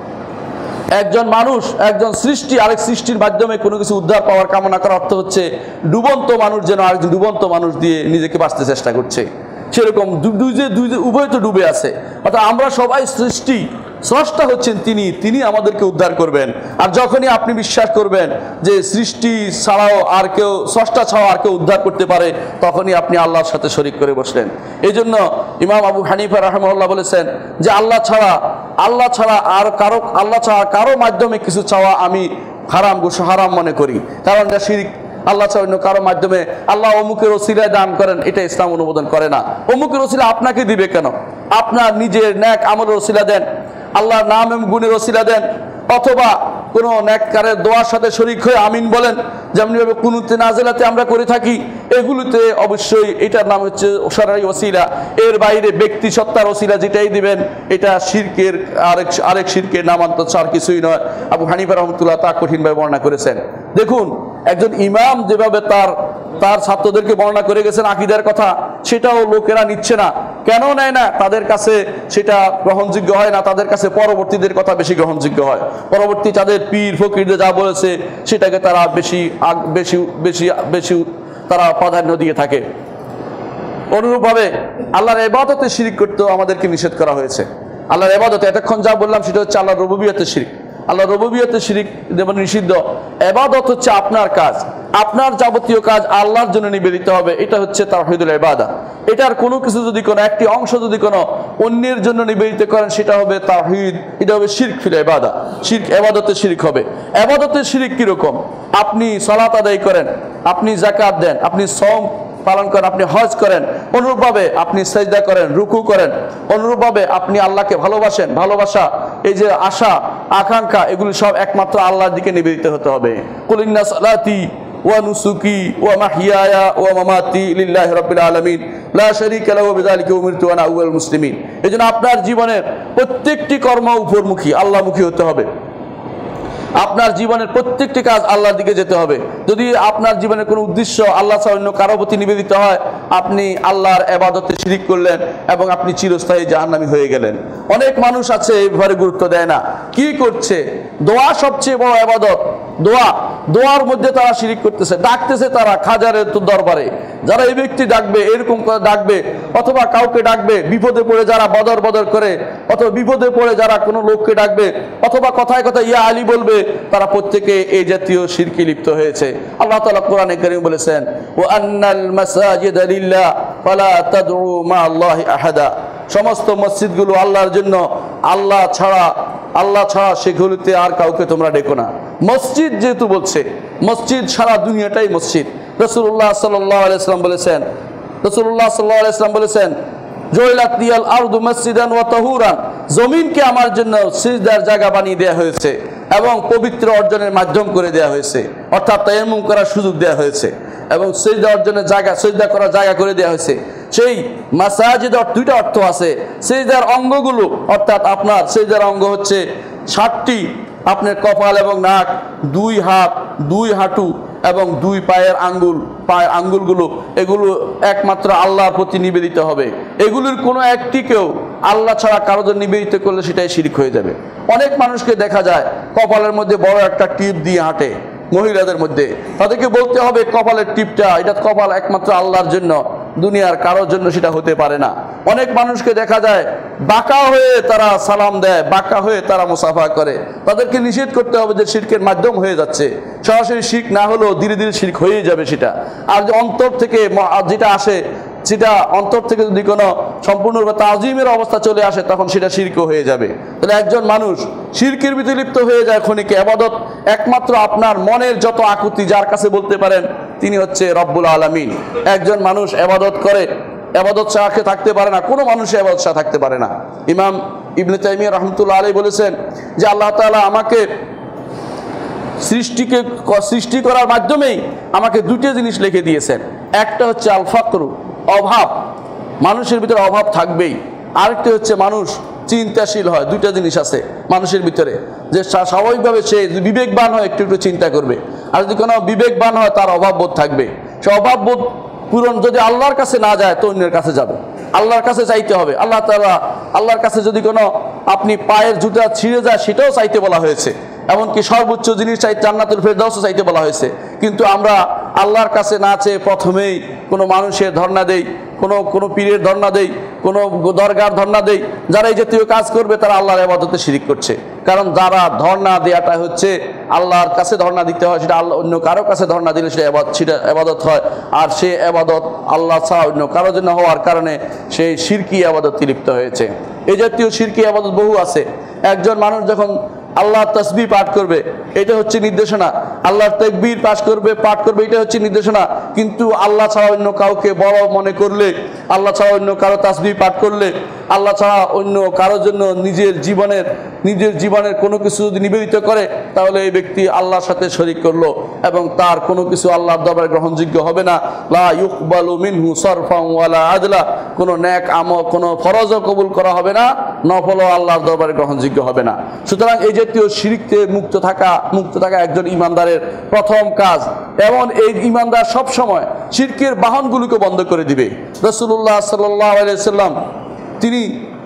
একজন মানুষ, একজন সৃষ্টি আরেক সৃষ্টির মাধ্যমে কোনো কিছু উদ্ধার পাওয়ার কামনা করার অর্থ হচ্ছে ডুবন্ত মানুষ যেন আরেকজন ডুবন্ত মানুষ দিয়ে নিজেকে বাঁচতে চেষ্টা করছে। সেরকম দুই যে দুই যে উভয় তো ডুবে আছে, অর্থাৎ আমরা সবাই সৃষ্টি, স্রষ্টা হচ্ছেন তিনি, তিনি আমাদেরকে উদ্ধার করবেন। আর যখনই আপনি বিশ্বাস করবেন যে সৃষ্টি ছাড়াও আর কেউ, স্রষ্টা ছাড়াও আর কেউ উদ্ধার করতে পারে, তখনই আপনি আল্লাহর সাথে শরীক করে বসলেন। এই জন্য ইমাম আবু হানিফা রাহিমাহুল্লাহ বলেছেন যে আল্লাহ ছাড়া আল্লাহ ছাড়া আর কারো আল্লাহ ছাড়া কারো মাধ্যমে কিছু চাওয়া আমি হারাম গোসা হারাম মনে করি, কারণ এটা শিরক। আল্লাহ ছাড়া অন্য কারো মাধ্যমে আল্লাহ অমুকের ওসিলায় দান করেন, এটা ইসলাম অনুমোদন করে না। অমুকের ওসিলা আপনাকে দিবে কেন? আপনার নিজের নেক আমলের ওসিলা দেন, আল্লাহর নাম এবং গুণের ওসিলা দেন, অথবা কোনো নেককারের দোয়ার সাথে শরীক হয়ে আমিন বলেন, যেমনিভাবে কুনুতে নাজিলাতে আমরা করে থাকি। এগুলোতে অবশ্যই এটার নাম হচ্ছে শরঈ ওসিলা। এর বাইরে ব্যক্তি সত্তার ওসিলা যেটাই দিবেন এটা শিরকের আরেক আরেক শিরকের নামান্তর ছাড়া কিছুই নয়। আবু হানিফা রাহমাতুল্লাহ তা কঠিনভাবে বর্ণনা করেছেন। দেখুন একজন ইমাম যেভাবে তার তার ছাত্রদেরকে বর্ণনা করে গেছেন আকীদার কথা, সেটাও লোকেরা নিচ্ছে না। কেন নেয় না? তাদের কাছে সেটা গ্রহণযোগ্য হয় না, তাদের কাছে পরবর্তীদের কথা বেশি গ্রহণযোগ্য হয়। পরবর্তী তাদের পীর ফকিরদের যা বলেছে সেটাকে তারা বেশি বেশি বেশি বেশি তারা প্রাধান্য দিয়ে থাকে। অনুরূপভাবে আল্লাহর ইবাদতে শিরিক করতেও আমাদেরকে নিষেধ করা হয়েছে। আল্লাহর ইবাদতে এতক্ষণ যা বললাম সেটা হচ্ছে আল্লাহর রুবুবিয়তে শিরিক। আল্লাহ রুবুবিয়তে শিরিক যেমন নিষিদ্ধ, ইবাদত হচ্ছে আপনার কাজ, আপনার যাবতীয় কাজ আল্লাহর জন্য নিবেদিত হবে। এটা হচ্ছে তাওহীদুল ইবাদা। এটার কোনো কিছু যদি কোনো একটি অংশ যদি কোনো অন্যের জন্য নিবেদিত করেন সেটা হবে তাওহীদ, এটা হবে শিরক ফিল ইবাদা। শিরক ইবাদতে শিরিক হবে। ইবাদতে শিরিক কিরকম? আপনি সালাত আদায় করেন, আপনি যাকাত দেন, আপনি সওম পালন করেন, আপনি হজ করেন, অনুরূপভাবে আপনি সিজদা করেন, রুকু করেন, অনুরূপভাবে আপনি আল্লাহকে ভালোবাসেন, ভালোবাসা এই যে আশা আকাঙ্ক্ষা এগুলি সব একমাত্র আল্লাহর দিকে নিবেদিত হতে হবে। কুল ইন্না সালাতি ওয়া নুসুকি ওয়া মাহইয়ায়া ওয়া মামাতি লিল্লাহি রাব্বিল আলামিন লা শারীকা লাহু ওয়া বিযালিকা উমিরতু আনা আউওয়ালুল মুসলিমিন। এজন্য আপনার জীবনের প্রত্যেকটি কর্ম উপরমুখী, আল্লাহমুখী হতে হবে। আপনার জীবনের প্রত্যেকটি কাজ আল্লাহর দিকে যেতে হবে। যদি আপনার জীবনের কোনো উদ্দেশ্য আল্লাহ ছাড়া অন্য কারো প্রতি নিবেদিত হয়, আপনি আল্লাহর ইবাদতে শিরিক করলেন এবং আপনি চিরস্থায়ী জাহান্নামী হয়ে গেলেন। অনেক মানুষ আছে এই ব্যাপারে গুরুত্ব দেয় না। কি করছে? দোয়া সবচেয়ে বড় ইবাদত। দোয়া দোয়ার মধ্যে তারা শিরিক করতেছে, ডাকতেছে তারা খাজারের দরবারে। যারা এই ব্যক্তি ডাকবে, এরকম করে ডাকবে, অথবা কাউকে ডাকবে বিপদে পড়ে যারা বদর বদর করে, অথবা বিপদে পড়ে যারা কোনো লোককে ডাকবে, অথবা কথায় কথায় ইয়া আলী বলবে, তারা প্রত্যেকে এই জাতীয় শিরকে লিপ্ত হয়েছে। আল্লাহ তাআলা কোরআনে কারীমে বলেছেন, ওয়া আন্নাল মাসাজিদা লিল্লাহ ফালা তাদউ মা আল্লাহি আহাদা। সমস্ত মসজিদগুলো আল্লাহর জন্য, আল্লাহ ছাড়া আল্লাহ ছাড়া সেগুলোতে আর কাউকে তোমরা ডেকো না। মসজিদ যেহেতু বলছে, মসজিদ সারা দুনিয়াটাই মসজিদ। রাসূলুল্লাহ সাল্লাল্লাহু আলাইহি ওয়াসাল্লাম বলেছেন রাসূলুল্লাহ সাল্লাল্লাহু আলাইহি ওয়াসাল্লাম বলেছেন জুইলাত লিয়াল আরদু মাসজিদান ওয়া তাহুরান, জমিনকে আমার জন্য সিজদার জায়গা বানিয়ে দেওয়া হয়েছে এবং পবিত্র অর্জনের মাধ্যম করে দেওয়া হয়েছে, অর্থাৎ তায়াম্মুম করার সুযোগ দেওয়া হয়েছে এবং সিজদা অর্জনের জায়গা, সিজদা করার জায়গা করে দেওয়া হয়েছে। সেই মাসাজিদের দুইটা অর্থ আছে। সিজদার অঙ্গগুলো, অর্থাৎ আপনার সিজদার অঙ্গ হচ্ছে ষাটটি, আপনার কপাল এবং নাক, দুই হাত, দুই হাঁটু এবং দুই পায়ের আঙ্গুল, পায়ের আঙ্গুলগুলো, এগুলো একমাত্র আল্লাহর প্রতি নিবেদিত হবে। এগুলির কোনো একটিকেও আল্লাহ ছাড়া কারো জন্য নিবেদিত করলে সেটাই শিরক হয়ে যাবে। অনেক মানুষকে দেখা যায় কপালের মধ্যে বড় একটা টিপ দিয়ে হাঁটে, মহিলাদের মধ্যে, তাদেরকে বলতে হবে কপালের টিপটা, এটা কপাল একমাত্র আল্লাহর জন্য, দুনিয়ার কারোর জন্য সেটা হতে পারে না। অনেক মানুষকে দেখা যায় বাঁকা হয়ে তারা সালাম দেয়, বাঁকা হয়ে তারা মুসাফা করে, তাদেরকে নিষেধ করতে হবে যে শিরকের মাধ্যম হয়ে যাচ্ছে। সরাসরি শিরক না হলেও ধীরে ধীরে শিরক হয়ে যাবে সেটা। আর যে অন্তর থেকে যেটা আসে, সেটা অন্তর থেকে যদি কোনো সম্পূর্ণরূপে তাজিমের অবস্থা চলে আসে, তখন সেটা শিরকও হয়ে যাবে। তাহলে একজন মানুষ শিরকের ভিতরে লিপ্ত হয়ে যায় ক্ষণিকে। ইবাদত একমাত্র আপনার মনের যত আকুতি যার কাছে বলতে পারেন তিনি হচ্ছে রব্বুল আলামিন। একজন মানুষ ইবাদত করে, ইবাদত ছাড়া থাকতে পারে না, কোনো মানুষ ইবাদত ছাড়া থাকতে পারে না। ইমাম ইবনে তাইমিয়া রাহমাতুল্লাহ আলাইহি বলেছেন যে আল্লাহ তাআলা আমাকে সৃষ্টিকে সৃষ্টি করার মাধ্যমেই আমাকে দুটো জিনিস লিখে দিয়েছেন। একটা হচ্ছে আল ফাকরু, অভাব, মানুষের ভিতরে অভাব থাকবেই। আরেকটি হচ্ছে মানুষ চিন্তাশীল হয়। দুইটা জিনিস আছে মানুষের ভিতরে, যে স্বাভাবিকভাবে সে বিবেকবান হয়, একটু একটু চিন্তা করবে। আর যদি কোনো বিবেকবান হয় তার অভাব বোধ থাকবে। সে অভাব বোধ পূরণ যদি আল্লাহর কাছে না যায় তো অন্যের কাছে যাবে, আল্লাহর কাছে চাইতে হবে। আল্লাহ তাআলা আল্লাহর কাছে যদি কোনো আপনি পায়ের জুতা ছিঁড়ে যায় সেটাও চাইতে বলা হয়েছে, এমনকি সর্বোচ্চ জিনিস চাই জান্নাতুল ফেরদাউসও চাইতে বলা হয়েছে। কিন্তু আমরা আল্লাহর কাছে না চেয়ে প্রথমেই কোনো মানুষের ধর্ণা দেই, কোনো কোনো পীরের ধর্ণা দেই, কোনো দরগার ধর্ণা দেই। যারা এই জাতীয় কাজ করবে তারা আল্লাহর ইবাদতে শিরিক করছে। কারণ যারা ধর্ণা দেওয়াটা হচ্ছে আল্লাহর কাছে ধর্ণা দিতে হয়, সেটা আল্লাহ অন্য কারো কাছে ধর্ণা দিলে সেটা ইবাদত, সেটা ইবাদত হয়। আর সে ইবাদত আল্লাহ ছাড়া অন্য কারোর জন্য হওয়ার কারণে সেই শিরকি ইবাদতে লিপ্ত হয়েছে। এই জাতীয় শিরকি ইবাদত বহু আছে। একজন মানুষ যখন আল্লাহর তাসবিহ পাঠ করবে, এটা হচ্ছে নির্দেশনা। আল্লাহর তাকবীর পাঠ করবে পাঠ করবে এটা হচ্ছে নির্দেশনা। কিন্তু আল্লাহ ছাড়া অন্য কাউকে বড় মনে করলে, আল্লাহ ছাড়া অন্য কারো তাসবিহ পাঠ করলে, আল্লাহ ছাড়া অন্য কারোর জন্য নিজের জীবনের নিজের জীবনের কোনো কিছু যদি নিবেদিত করে, তাহলে এই ব্যক্তি আল্লাহর সাথে শরীক করলো এবং তার কোনো কিছু আল্লাহর দরবারে গ্রহণযোগ্য হবে না। লা ইউকবালু মিনহু সারফান ওয়ালা আদলা, কোনো নেক আমল, কোনো ফরজও কবুল করা হবে না, নফলও আল্লাহর দরবারে গ্রহণযোগ্য হবে না। সুতরাং এই জাতীয় শিরকে মুক্ত থাকা মুক্ত থাকা একজন ইমানদারের প্রথম কাজ। এবং এই ইমানদার সব সময় শিরকের বাহনগুলোকে বন্ধ করে দিবে। রাসূলুল্লাহ সাল্লাল্লাহু আলাইহি সাল্লাম তিনি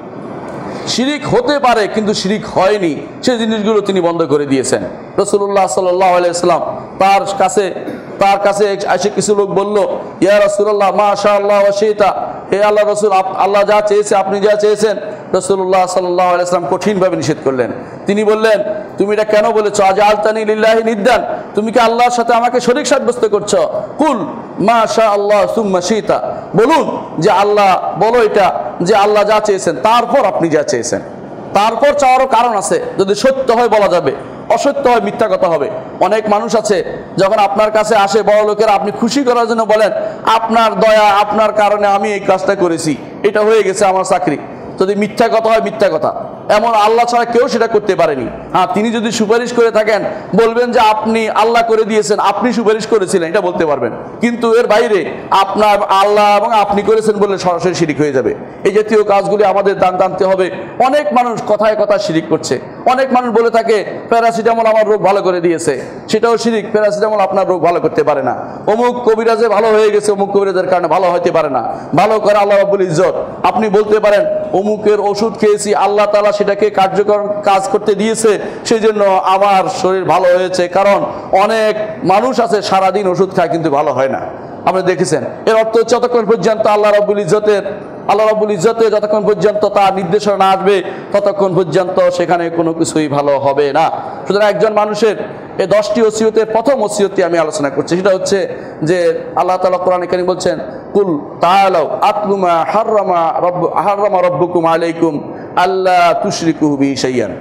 শিরিক হতে পারে কিন্তু শিরিক হয়নি সেই জিনিসগুলো তিনি বন্ধ করে দিয়েছেন। রাসূলুল্লাহ সাল্লাল্লাহু আলাইহি সাল্লাম তার কাছে তার কাছে এসে কিছু লোক বলল, ইয়া রাসূলুল্লাহ মাশাআল্লাহ ওয়া শিতা, হে আল্লাহ রাসূল, আল্লাহ যা চেয়েছে আপনি যা চেয়েছেন। রাসূলুল্লাহ সাল্লাল্লাহু আলাইহি সাল্লাম কঠিনভাবে নিষেধ করলেন। তিনি বললেন, তুমি এটা কেন বলেছো? আজআলতানি লিল্লাহি নিদ্দান, তুমি কি আল্লাহর সাথে আমাকে শরীক সাব্যস্ত করছো? কুল মাশাআল্লাহ সুম্মা শিতা, বলুন যে আল্লাহ, বলো এটা যে আল্লাহ যা চেয়েছেন তারপর আপনি যা চেয়েছেন। তারপর চাওয়ারও কারণ আছে, যদি সত্য হয় বলা যাবে, অসত্য হয় মিথ্যা কথা হবে। অনেক মানুষ আছে যখন আপনার কাছে আসে বড় লোকেরা, আপনি খুশি করার জন্য বলেন আপনার দয়া, আপনার কারণে আমি এই কাজটা করেছি, এটা হয়ে গেছে আমার চাকরি। যদি মিথ্যা কথা হয় মিথ্যা কথা, এমন আল্লাহ ছাড়া কেউ সেটা করতে পারেনি। হ্যাঁ, তিনি যদি সুপারিশ করে থাকেন বলবেন যে আপনি আল্লাহ করে দিয়েছেন, আপনি সুপারিশ করেছিলেন, এটা বলতে পারবেন। কিন্তু এর বাইরে আপনার আল্লাহ এবং আপনি করেছেন বললে সরাসরি শিরিক হয়ে যাবে। এই জাতীয় কাজগুলি আমাদের দান টানতে হবে। অনেক মানুষ কথায় কথায় শিরিক করছে। অনেক মানুষ বলে থাকে প্যারাসিটামল আমার রোগ ভালো করে দিয়েছে, সেটাও শিরিক। প্যারাসিটামল আপনার রোগ ভালো করতে পারে না। অমুক কবিরাজে ভালো হয়ে গেছে, অমুক কবিরাজের কারণে ভালো হতে পারে না। ভালো করে আল্লাহ রাব্বুল ইজ্জত। আপনি বলতে পারেন অমুকের ওষুধ খেয়েছি, আল্লাহ তাআলা সেটাকে কার্যকর কাজ করতে দিয়েছে, সেই জন্য আমার শরীর ভালো হয়েছে। কারণ অনেক মানুষ আছে সারাদিন ওষুধ খায় কিন্তু ভালো হয় না, আপনি দেখেছেন। এর অর্থ হচ্ছে যতক্ষণ পর্যন্ত আল্লাহ রাব্বুল ইজ্জতের আল্লাহ রাব্বুল ইজ্জতে যতক্ষণ পর্যন্ত তার নির্দেশনা না আসবে ততক্ষণ পর্যন্ত সেখানে কোনো কিছুই ভালো হবে না। সুতরাং একজন মানুষের এই দশটি ওসিয়তের প্রথম ওসিয়তটি আমি আলোচনা করছি, সেটা হচ্ছে যে আল্লাহ তাআলা কোরআনে কারীম বলছেন, কুল তাআলাউ আতলু মা হাররামা রাব্বু হাররামা রাব্বুকুম আলাইকুম আল্লা তুশরিকু বিহি শাইআন।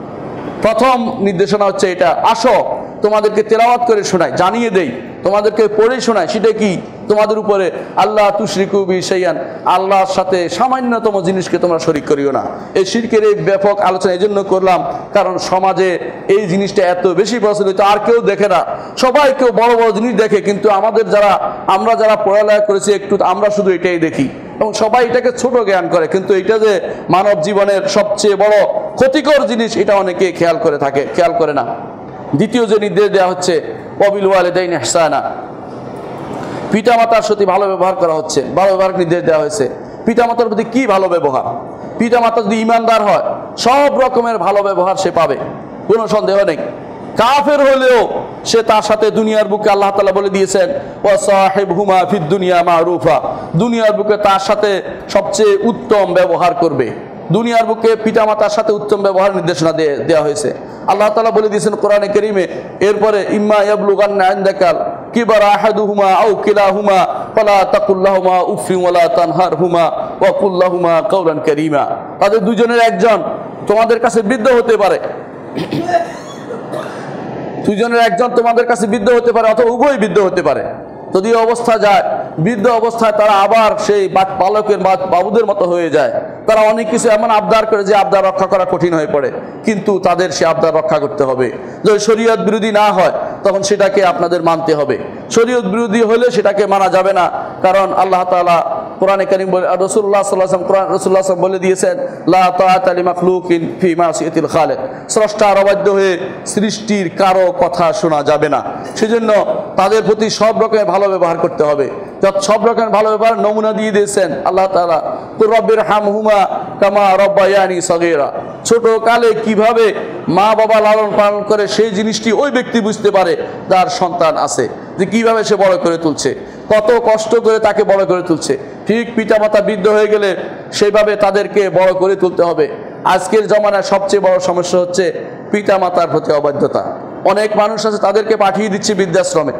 প্রথম নির্দেশনা হচ্ছে এটা, আসো তোমাদেরকে তেলাওয়াত করে শোনাই, জানিয়ে দেই, তোমাদেরকে পড়ে শোনাই। সেটা কি? তোমাদের উপরে আল্লাহ তুশরিকু বি শাইআন, আল্লাহর সাথে সামান্যতম জিনিসকে তোমরা শরীক করিও না। এই শিরকের এই ব্যাপক আলোচনা এই জন্য করলাম, কারণ সমাজে এই জিনিসটা এত বেশি প্রচলিত, আর কেউ দেখে না। সবাই কেউ বড় বড় জিনিস দেখে, কিন্তু আমাদের যারা আমরা যারা পড়ালেখা করেছি একটু, আমরা শুধু এটাই দেখি এবং সবাই এটাকে ছোট জ্ঞান করে, কিন্তু এটা যে মানব জীবনের সবচেয়ে বড় ক্ষতিকর জিনিস এটা অনেকে খেয়াল করে থাকে, খেয়াল করে না। দ্বিতীয় যে নির্দেশ দেওয়া হচ্ছে ওয়াবিল ওয়ালিদাইনি ইহসানা, পিতামাতার সাথে ভালো ব্যবহার করা হচ্ছে, ভালো ব্যবহার নির্দেশ দেওয়া হয়েছে। পিতামাতার প্রতি কি ভালো ব্যবহার? পিতামাতা যদি ইমানদার হয় সব রকমের ভালো ব্যবহার সে পাবে, কোনো সন্দেহ নেই। কাফের হলেও সে তার সাথে দুনিয়ার বুকে আল্লাহ তাআলা বলে দিয়েছেন ওয়া সাহিবহুমা ফিদ দুনিয়া মারুফা, দুনিয়ার বুকে তার সাথে সবচেয়ে উত্তম ব্যবহার করবে। দুনিয়ার বুকে পিতামাতার সাথে উত্তম ব্যবহার নির্দেশনা দেওয়া হয়েছে। আল্লাহ তাআলা বলে দিয়েছেন কোরআনে কারীমে, এরপরে ইম্মা ইয়াবলুগান্না ইনদাকাল কিবারা আহাদুহুমা আও কিলাহুমা ফালা তাকুল লাহুমা উফফিন ওয়ালা তানহারহুমা ওয়া কুল লাহুমা কাওলান কারীমা, তাদের দুজনের একজন তোমাদের কাছে বৃদ্ধ হতে পারে, দুজনের একজন তোমাদের কাছে বৃদ্ধ হতে পারে অথবা উভয় বৃদ্ধ হতে পারে। যদি অবস্থা যায় বৃদ্ধ অবস্থায় তারা আবার সেই বালকের বাবুদের মতো হয়ে যায়, তারা অনেক কিছু এমন আবদার করে যে আবদার রক্ষা করা কঠিন হয়ে পড়ে, কিন্তু তাদের সে আবদার রক্ষা করতে হবে। যদি শরীয়ত বিরোধী না হয় তখন সেটাকে আপনাদের মানতে হবে, শরীয়ত বিরোধী হলে সেটাকে মানা যাবে না। কারণ আল্লাহ তাআলা কোরআনে কারীম বলে, রাসূলুল্লাহ সাল্লাল্লাহু আলাইহি ওয়াসাল্লাম কোরআন রাসূলুল্লাহ সাল্লাল্লাহু আলাইহি ওয়াসাল্লাম বলে দিয়েছেন লা তাআতা লিমাখলুকিন ফি মাসিয়াতিল খালিক, স্রষ্টার অবাধ্য হয়ে সৃষ্টির কারো কথা শোনা যাবে না। সেজন্য তাদের প্রতি সব রকমের ভালো ব্যবহার করতে হবে। যত সব রকমের ভালো ব্যবহার নমুনা দিয়ে দিয়েছেন আল্লাহ তাআলা, কুর রব্বির হামহুমা কামা রব্বায়ানি সগীরা, ছোট কালে কিভাবে মা বাবা লালন পালন করে সেই জিনিসটি ওই ব্যক্তি বুঝতে পারে যার সন্তান আছে, যে কিভাবে সে বড় করে তুলছে, কত কষ্ট করে তাকে বড় করে তুলছে। ঠিক পিতামাতা বৃদ্ধ হয়ে গেলে সেইভাবে তাদেরকে বড় করে তুলতে হবে। আজকের জমানায় সবচেয়ে বড় সমস্যা হচ্ছে পিতামাতার প্রতি অবাধ্যতা। অনেক মানুষ আছে তাদেরকে পাঠিয়ে দিচ্ছে বৃদ্ধাশ্রমে,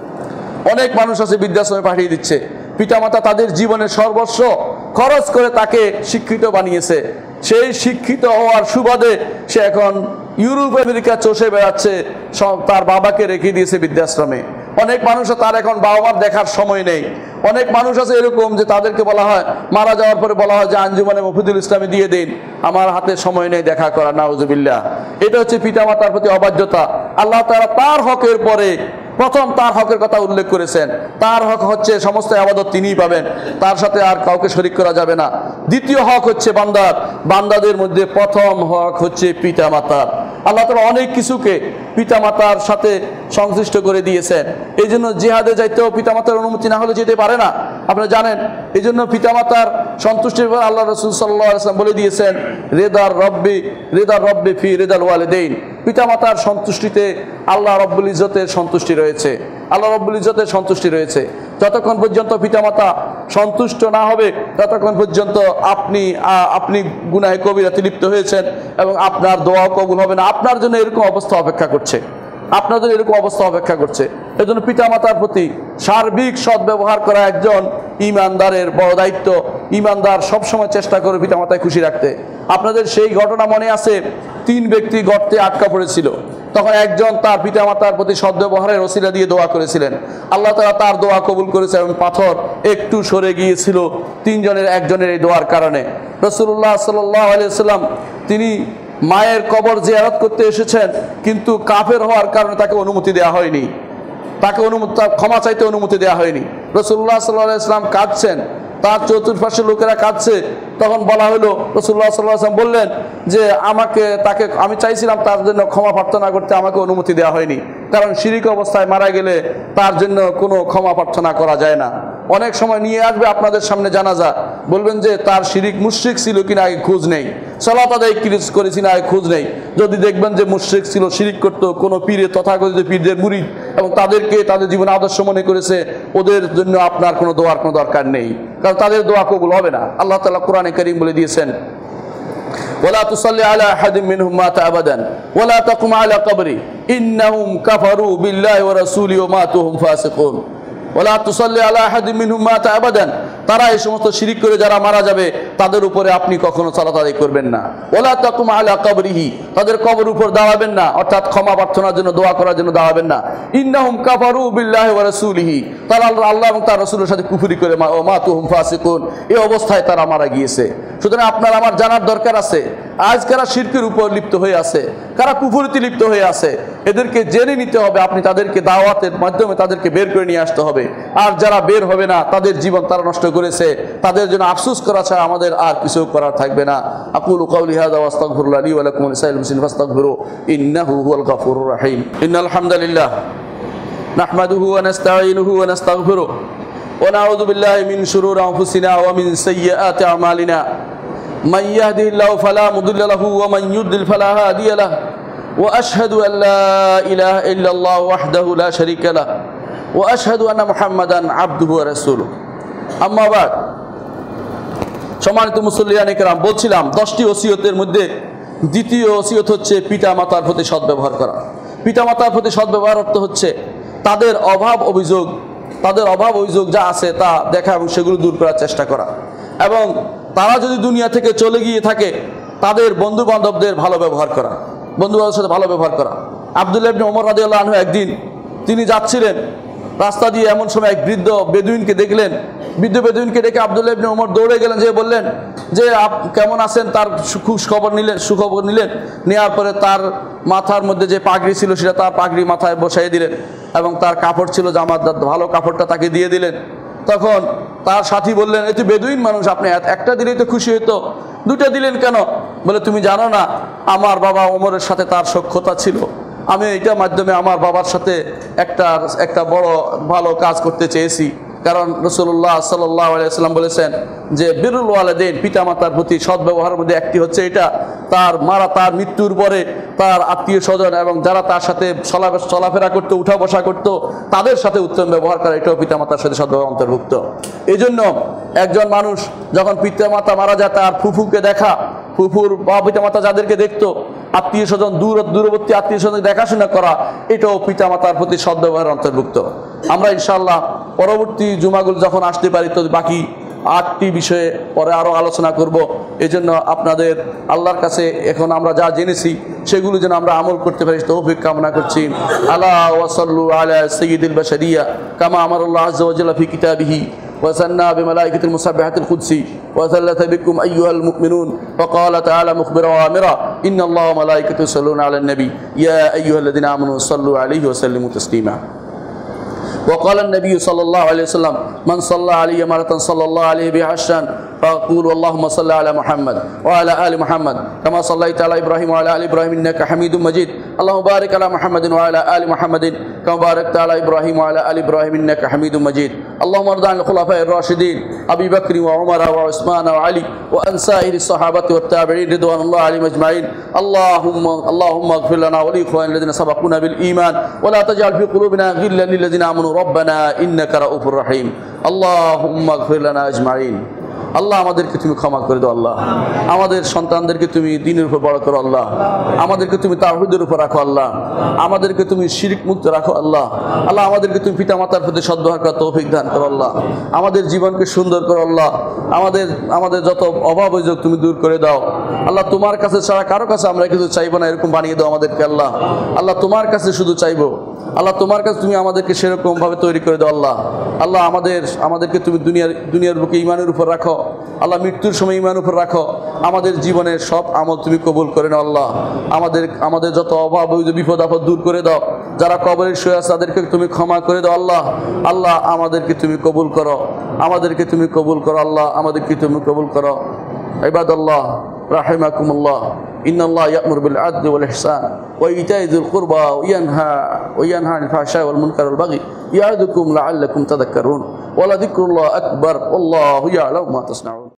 অনেক মানুষ আছে বৃদ্ধাশ্রমে পাঠিয়ে দিচ্ছে। পিতামাতা তাদের জীবনের সর্বস্ব খরচ করে তাকে শিক্ষিত বানিয়েছে, সেই শিক্ষিত হওয়ার সুবাদে সে এখন ইউরোপ আমেরিকা চষে বেড়াচ্ছে, তার বাবাকে রেখে দিয়েছে বৃদ্ধাশ্রমে। অনেক মানুষ তার এখন বাবা মার দেখার সময় নেই। অনেক মানুষ আছে এরকম যে তাদেরকে বলা হয়, মারা যাওয়ার পরে বলা হয় যে আঞ্জুমানে মফিদুল ইসলামে দিয়ে দিন, আমার হাতে সময় নেই দেখা করা, নাউজুবিল্লাহ। এটা হচ্ছে পিতামাতার প্রতি অবাধ্যতা। আল্লাহ তাআলা তার হকের পরে প্রথম তার হকের কথা উল্লেখ করেছেন, তার হক হচ্ছে সমস্ত ইবাদত তিনিই পাবেন, তার সাথে আর কাউকে শরীক করা যাবে না। দ্বিতীয় হক হচ্ছে বান্দার, বান্দাদের মধ্যে প্রথম হক হচ্ছে পিতামাতার। আল্লাহ তাআলা অনেক কিছুকে পিতামাতার সাথে সংশ্লিষ্ট করে দিয়েছেন। এই জন্য জিহাদে যাইতেও পিতামাতার অনুমতি না হলে যেতে পারে না, আপনারা জানেন। এই জন্য পিতামাতার সন্তুষ্টির পর আল্লাহ রাসূল সাল্লাল্লাহু আলাইহি ওয়াসাল্লাম বলে দিয়েছেন রেদার রব্বি রেদার রব্বি ফি রেদাল ওয়ালিদাইন, পিতামাতার সন্তুষ্টিতে আল্লাহ রব্বুল ইজ্জতের সন্তুষ্টি রয়েছে, আল্লাহ রব্বুল ইজ্জতের সন্তুষ্টি রয়েছে। যতক্ষণ পর্যন্ত পিতামাতা সন্তুষ্ট না হবে ততক্ষণ পর্যন্ত আপনি আপনি গুনাহে কবিরাতে লিপ্ত হয়েছেন এবং আপনার দোয়াও কবুল হবে না। আপনার জন্য এরকম অবস্থা অপেক্ষা করছে, আপনার জন্য এরকম অবস্থা অপেক্ষা করছে। এই জন্য পিতামাতার প্রতি সার্বিক সদ্ব্যবহার করা একজন ইমানদারের বড় দায়িত্ব। ইমানদার সবসময় চেষ্টা করে পিতামাতায় খুশি রাখতে। আপনাদের সেই ঘটনা মনে আছে, তিন ব্যক্তি গর্তে আটকা পড়েছিল, তখন একজন তার পিতামাতার প্রতি সদ্ব্যবহারের ওসিলা দিয়ে দোয়া করেছিলেন, আল্লাহ তাআলা তার দোয়া কবুল করেছে এবং পাথর একটু সরে গিয়েছিল তিনজনের একজনের এই দোয়ার কারণে। রাসূলুল্লাহ সাল্লাল্লাহু আলাইহি ওয়াসাল্লাম তিনি মায়ের কবর জিয়ারত করতে এসেছেন, কিন্তু কাফের হওয়ার কারণে তাকে অনুমতি দেওয়া হয়নি, তাকে অনুমতি ক্ষমা চাইতে অনুমতি দেওয়া হয়নি। রাসূলুল্লাহ সাল্লাল্লাহু আলাইহি ওয়াসাল্লাম কাঁদছেন, তার চতুর্পাশের লোকেরা কাঁদছে, তখন বলা হলো, রাসূলুল্লাহ সাল্লাল্লাহু আলাইহি ওয়াসাল্লাম বললেন যে আমাকে তাকে আমি চাইছিলাম তার জন্য ক্ষমা প্রার্থনা করতে, আমাকে অনুমতি দেওয়া হয়নি, কারণ শিরিক অবস্থায় মারা গেলে তার জন্য কোনো ক্ষমা প্রার্থনা করা যায় না। অনেক সময় নিয়ে আসবে আপনাদের সামনে জানাজা, বলবেন যে তার শিরিক মুশরিক ছিল কিনা আগে খোঁজ নেই, সালাত আদায় করেছি না আগে খোঁজ নেই। যদি দেখবেন যে মুশরিক ছিল, শিরিক করতো, কোনো পীরে তথাকথিত পীরদের মুরিদ এবং তাদেরকে তাদের জীবনে আদর্শ মনে করেছে, ওদের জন্য আপনার কোনো দোয়ার কোনো দরকার নেই, কারণ তাদের দোয়া কবুল হবে না। আল্লাহ তাআলা কোরআনে কারীম বলে দিয়েছেন ওয়ালা তুসাল্লি আলা আহাদিন মিনহুম মাতা আবাদান ওয়ালা তাকুম আলা কবরি ইন্নাহুম কাফারু বিল্লাহি ওয়া রাসূলিহি ওয়া মাতু হুম ফাসিকুন। ওয়ালা তুসাল্লি আলা আহাদিন মিনহুম মাতা আবাদান, তারা এই সমস্ত শিরিক করে যারা মারা যাবে তাদের উপরে আপনি কখনো সালাত আদায় করবেন না। ওয়ালা তাকুম আলা কবরিহি, তাদের কবর উপর দাঁড়াবেন না, অর্থাৎ ক্ষমা প্রার্থনার জন্য দোয়া করার জন্য দাঁড়াবেন না। ইন্নাহুম কাফারু বিল্লাহি ওয়া রাসূলিহি, তারা আল্লাহ এবং তার রাসূলের সাথে কুফরি করে ওয়া মাতুহুম ফাসিকুন, এই অবস্থায় তারা মারা গিয়েছে। সুতরাং আপনার আমার জানার দরকার আছে আজ কারা শিরকের উপর লিপ্ত হয়ে আছে, কারা কুফরিতে লিপ্ত হয়ে আছে, এদেরকে জেনে নিতে হবে। আপনি তাদেরকে দাওয়াতের মাধ্যমে তাদেরকে বের করে নিয়ে আসতে হবে। আর যারা বের হবে না, তাদের জীবন তারা নষ্ট করেছে, তাদের জন্য আফসোস করা ছাড়া আমাদের আর কিছু করার থাকবে না। আকুলু কাওলি হাযা ওয়া আস্তাগফিরুল্লাহ লি ওয়া লাকুম ওয়া লিসাইরিল মুসলিমিন ফাস্তাগফিরু ইন্নাহু হুয়াল গাফুরুর রাহিম। ইন্নাল হামদালিল্লাহ নাহমাদুহু ওয়া নাস্তাঈনুহু ওয়া নাস্তাগফিরুহু ওয়া নাউযু বিল্লাহি মিন শুরুরি আনফুসিনা ওয়া মিন সাইয়্যাতি আমালিনা। من يهده الله فلا مضل له ومن يضلل فلا هادي له واشهد ان لا اله الا الله وحده لا شريك له واشهد ان محمدا عبده ورسوله اما بعد। সম্মানিত মুসল্লিয়ানে কেরাম, বলছিলাম দশটি ওসিয়তের মধ্যে দ্বিতীয় ওসিয়ত হচ্ছে পিতা মাতার প্রতি সদ্ব্যবহার করা। পিতা মাতার প্রতি সদ্ব্যবহার অর্থ হচ্ছে তাদের অভাব অভিযোগ তাদের অভাব অভিযোগ যা আছে তা দেখা এবং সেগুলো দূর করার চেষ্টা করা, এবং তারা যদি দুনিয়া থেকে চলে গিয়ে থাকে তাদের বন্ধু বান্ধবদের ভালো ব্যবহার করা, বন্ধু বান্ধবের সাথে ভালো ব্যবহার করা। আব্দুল্লাহ ইবনে ওমর রাদিয়াল্লাহু আনহু একদিন তিনি যাচ্ছিলেন রাস্তা দিয়ে, এমন সময় এক বৃদ্ধ বেদুইনকে দেখলেন। বৃদ্ধ বেদুইনকে দেখে আব্দুল্লাহ ইবনে ওমর দৌড়ে গেলেন, যে বললেন যে আপ কেমন আছেন, তার খবর নিলেন সুখবর নিলেন। নেওয়ার পরে তার মাথার মধ্যে যে পাগড়ি ছিল সেটা তার পাগড়ি মাথায় বসাই দিলেন, এবং তার কাপড় ছিল জামার ভালো কাপড়টা তাকে দিয়ে দিলেন। তখন তার সাথী বললেন, এ তো বেদুইন মানুষ, আপনি একটা দিলেই তো খুশি হতো, দুটা দিলেন কেন? বলে, তুমি জানো না আমার বাবা ওমরের সাথে তার সখ্যতা ছিল, আমি এইটার মাধ্যমে আমার বাবার সাথে একটা একটা বড় ভালো কাজ করতে চেয়েছি। কারণ রাসূলুল্লাহ সাল্লাল্লাহু আলাইহি ওয়াসাল্লাম বলেছেন যে বিরুল ওয়ালিদাইন, পিতামাতার প্রতি সদ্ব্যবহারের মধ্যে একটি হচ্ছে এটা, তার মারা তার মৃত্যুর পরে তার আত্মীয় স্বজন এবং যারা তার সাথে চলাফেরা করতো, উঠা বসা করতো, তাদের সাথে উত্তম ব্যবহার করা, এটাও পিতামাতার সাথে সদ্ব্যবহার অন্তর্ভুক্ত। এই জন্য একজন মানুষ যখন পিতামাতা মারা যায় তার ফুফুকে দেখা, ফুফুর বা পিতামাতা যাদেরকে দেখতো, আত্মীয় স্বজন দূর দূরবর্তী আত্মীয় স্বজন দেখাশোনা করা, এটাও পিতামাতার প্রতি সদ্ব্যবহার অন্তর্ভুক্ত। আমরা ইনশাআল্লাহ পরবর্তী জুমাগুলো যখন আসতে পারি তো বাকি আটটি বিষয়ে পরে আরও আলোচনা করব। এই জন্য আপনাদের আল্লাহর কাছে এখন আমরা যা জেনেছি সেগুলো যেন আমরা আমল করতে পারি তৌফিক কামনা করছি। আলা ওয়া সাল্লু আলা সাইয়্যিদিল বাশারিয়া কামা আমারাল্লাহু আযজা ওয়া জাল্লা ফি কিতাবিহি وثنى بملائكة المسبحة القدسي وثلث بكم أيها المؤمنون وقال تعالى مخبرا وآمرا إن الله وملائكته يصلون على النبي يا أيها الذين آمنوا صلوا عليه وسلموا تسليما. وقال النبي صلى الله عليه وسلم من صلى علي مرة صلى الله عليه بها عشرا فأقول اللهم صل على محمد وعلى آل محمد كما صليت على إبراهيم وعلى آل إبراهيم إنك حميد مجيد اللهم بارك على محمد وعلى آل محمد كما باركت على إبراهيم وعلى آل إبراهيم إنك حميد مجيد اللهم ارض عن الخلفاء الراشدين أبي بكر وعمر وعثمان وعلي وأن سائر الصحابة والتابعين رضوان الله عليهم أجمعين. اللهم اللهم اغفر لنا ولإخواننا الذين سبقونا بالإيمان ولا تجعل في قلوبنا غلا للذين آمنوا ربنا إنك رؤوف رحيم. اللهم اغفر لنا أجمعين. আল্লাহ আমাদেরকে তুমি ক্ষমা করে দাও, আল্লাহ আমাদের সন্তানদেরকে তুমি দ্বীনের উপর বড় করো, আল্লাহ আমাদেরকে তুমি তাওহীদের উপর রাখো, আল্লাহ আমাদেরকে তুমি শিরক মুক্ত রাখো, আল্লাহ আল্লাহ আমাদেরকে তুমি পিতামাতার প্রতি সদ্ব্যবহার করার তৌফিক দান করো, আল্লাহ আমাদের জীবনকে সুন্দর করো, আল্লাহ আমাদের আমাদের যত অভাব অভিযোগ তুমি দূর করে দাও, আল্লাহ তোমার কাছে ছাড়া কারো কাছে আমরা কিছু চাইবো না এরকম বানিয়ে দাও আমাদেরকে, আল্লাহ আল্লাহ তোমার কাছে শুধু চাইবো, আল্লাহ তোমার কাছে তুমি আমাদেরকে সেরকম ভাবে তৈরি করে দাও, আল্লাহ আল্লাহ আমাদের আমাদেরকে তুমি দুনিয়ার দুনিয়ার বুকে ঈমানের উপর রাখো, আল্লাহ মৃত্যুর সময় ঈমানের উপর রাখো, আমাদের জীবনের সব আমল তুমি কবুল করে নাও, আল্লাহ আমাদের আমাদের যত অভাব বিপদ আপদ দূর করে দাও, যারা কবরে শুয়ে আছে তাদেরকে তুমি ক্ষমা করে দাও, আল্লাহ আল্লাহ আমাদেরকে তুমি কবুল করো, আমাদেরকে তুমি কবুল করো, আল্লাহ আমাদেরকে তুমি কবুল করো। ইবাদাল্লাহ রাহিমাকুমুল্লাহ ইন্নাল্লাহ ইয়া'মুরু বিল আদলি ওয়াল ইহসান ওয়া ইতা'i যিল কুরবা ওয়া ইয়ানহা ওয়া ইয়ানহা আনিল ফাহশা'i ওয়াল মুনকারি ওয়াল বাগই ইয়া'ইদুকুম লা'আল্লাকুম তাযাক্কারুন ওয়া লাযিকরুল্লাহি আকবার ওয়াল্লাহু ইয়া'লামু মা তাসনাউন।